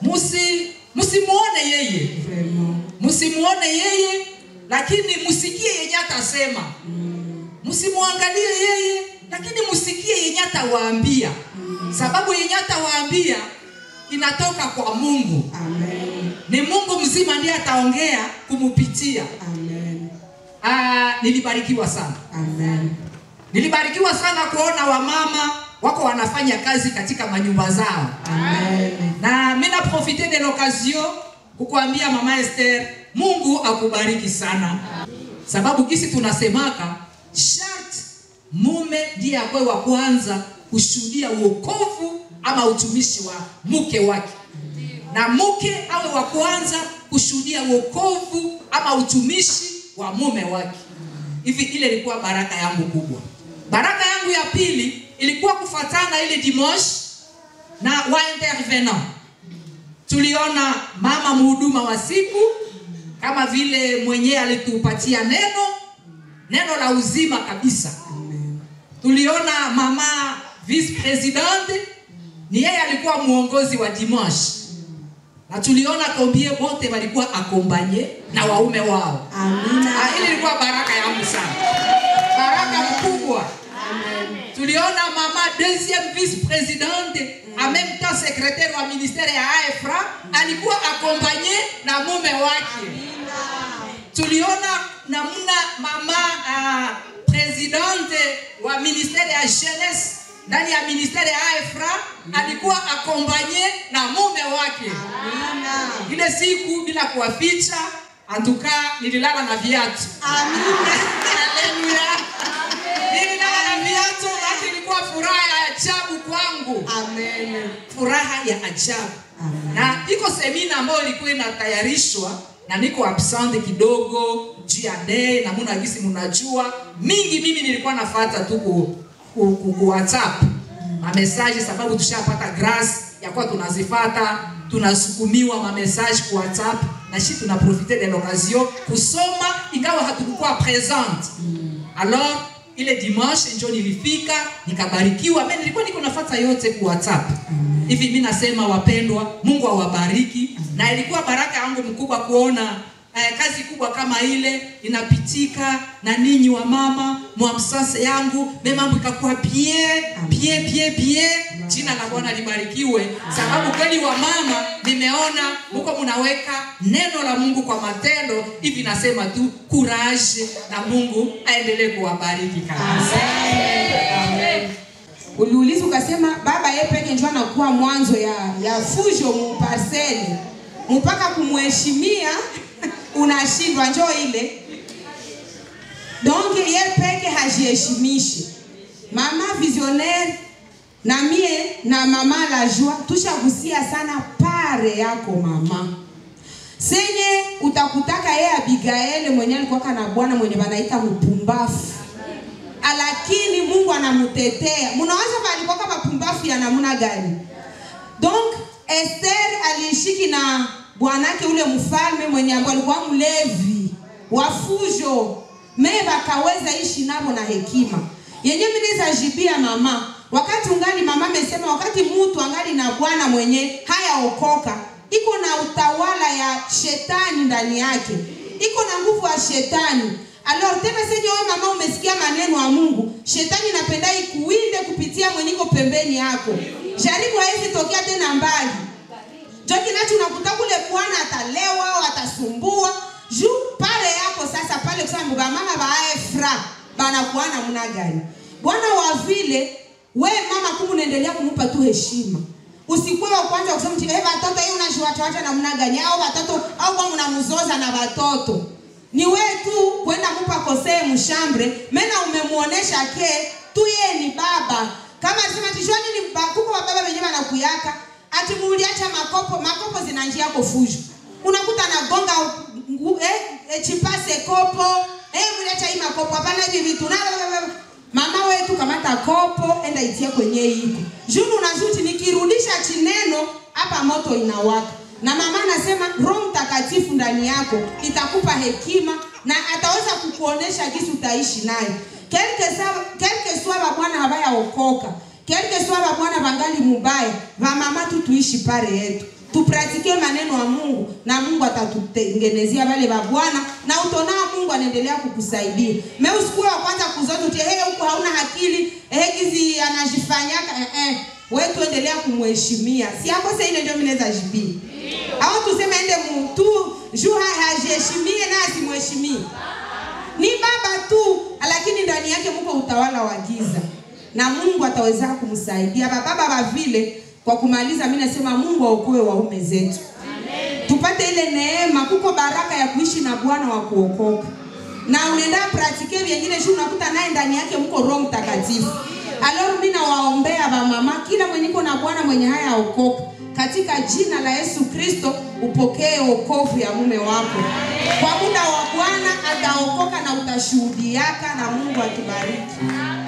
msimuone yeye. Msimuone yeye, lakini msikie yenye atasema. Msimuangalie yeye, lakini msikie yenye atawaambia. Sababu yenye atawaambia inatoka kwa Mungu. Amen. Ni Mungu mzima ndiye ataongea kumupitia. Amen. Nilibarikiwa sana. Amen. Nilibarikiwa sana kuona wamama wako wanafanya kazi katika manyumba zao. Amen. Na mimi na profiter de l'occasion kukuambia Mama Esther, Mungu akubariki sana. Sababu kisi tunasemaka sharti mume ndiye akwe wa kwanza kushuhudia wokovu ama utumishi wa mke wake. Na mke awe wa kwanza kushuhudia wokovu ama utumishi wa mume wake. Hivi ile ilikuwa baraka yangu kubwa. Baraka yangu ya pili ilikuwa kufuatana ile dimanche na wa intervenant. Tuliona mama mhuduma wa siku kama vile mwenyewe alitupatia neno la uzima kabisa. Tuliona mama vice presidente, ni yeye alikuwa muongozi wa dimanche. Na tuliona combien wote walikuwa akombanye na waume wao. Amina. Ile ilikuwa baraka yangu sana. Baraka mkubwa. Amen. Tuliona mama deuxième vice présidente, en même temps secrétaire wa ministère ya AFRA, alikuwa akombanye na mume wake. Tuliona namna mama presidente wa ministère ya jeunesse ndani ya ministère ya AFRA alikuwa akombanye na mume wake. Amina. Ile siku bila kuwaficha, antuka nililala na viatu. Amina. Haleluya. Nililala na viatu, na ilikuwa furaha ya ajabu kwangu. Amen. Furaha ya ajabu. Amen. Na iko semina ambayo ilikuwa inatayarishwa na niko absent kidogo juu ya day, na muna gisi mnajua mingi mimi nilikuwa nafuata tu ku WhatsApp ma message, sababu tushapata grace ya kwa tunazifuata, tunasukumiwa ma message ku WhatsApp, na shi tuna profiter de l'occasion kusoma ingawa hatukuwa present. Alors ile dimanche ndio nilifika nikabarikiwa. Mimi nilikuwa niko nafuata yote ku WhatsApp. Hivi mimi nasema wapendwa, Mungu awabariki. Na ilikuwa baraka yangu mkubwa kuona kazi kubwa kama ile inapitika na ninyi wa mama mwamsase yangu, mambo ikakuwa bien. Jina la Bwana libarikiwe. Sababu kweli wa mama nimeona mko mnaweka neno la Mungu kwa matendo. Hivi nasema tu courage, na Mungu aendelee kuwabariki kabisa. Amen. uliuliza ukasema baba yeye peke njoo anakuwa mwanzo ya fujo mu parcelle mpaka kumheshimia unashindwa njoo ile. Donc yeye peke hajiheshimishi. Mama visionnaire na mie na mama la joie tushagusia sana pare yako mama. Senye utakutaka yeye Abigail mwenye alikuwa na bwana mwenye wanaita mpumbafu. Lakini Mungu anamutetea. Mnawaza walikuwa mapumbafu ya namna gani? Donc Esther alishiki na bwanake ule mfalme mwenye alikuwa mlevi, wafujo. Meba kaweza ishi nabo na hekima. Yenye mineza jibia mama. Wakati ungali mama amesema wakati mtu angali na bwana mwenye haya okoka, iko na utawala ya shetani ndani yake. Iko na nguvu ya shetani. Alors tena senye wewe mama umesikia maneno ya Mungu, shetani inapenda ikuinde kupitia mweniko pembeni yako. Jaribu haizi tokea tena mbali. Joki nacho unakuta kule bwana atalewa au atasumbua. Juu pale yako sasa pale kusema mama baefra bana kuana mna gani. Bwana wa vile we mama kumu unaendelea kumupa tu heshima. Usikuwe wa kwanza kusema watoto hiyo unashuacha na mna gani au watoto au kwa mnamzoza na watoto. Ni wewe tu kwenda kupa kosee mshambre, mena umemuonesha ke tu yeye ni baba. Kama alisema tishwani ni kuko baba wenyewe anakuyaka, ati muliacha makopo zina njia yako fujo. Unakuta na gonga chipase kopo, muliacha hii makopo hapana hivi vitu. Mama wetu kamata kopo enda itie kwenye hiko. Junu unazuti nikirudisha chineno hapa moto inawaka. Na mama anasema Roho Mtakatifu ndani yako itakupa hekima na ataweza kukuonesha jinsi utaishi naye. Quelque soit bwana habaya okoka. Quelque soit bwana bangali mubaya, ba mama tu tuishi pale yetu. Tupratike maneno ya Mungu na Mungu atatutengenezea wale ba bwana na utona Mungu anaendelea kukusaidia. Mimi usikuwe wa kwanza kuzote utie huko hauna akili, kizi anajifanyaka wewe tuendelea kumheshimia. Si hapo sasa ile ndio mimi naweza jibia. Au tuseme ende mtu juu hajiheshimie na asimheshimie. Ni baba tu lakini ndani yake mko utawala wa giza. Na Mungu ataweza kumsaidia. Baba vile kwa kumaliza mimi nasema Mungu aokoe waume zetu. Amen. Tupate ile neema kuko baraka ya kuishi na Bwana wa kuokoka. Na unaenda pratike vingine juu unakuta naye ndani yake mko Roho Mtakatifu. Alors mimi nawaombea ba mama kila mwenye iko na Bwana mwenye haya okoka. Katika jina la Yesu Kristo upokee wokovu ya mume wako. Kwa muda wa Bwana ataokoka na utashuhudiaka na Mungu atubariki.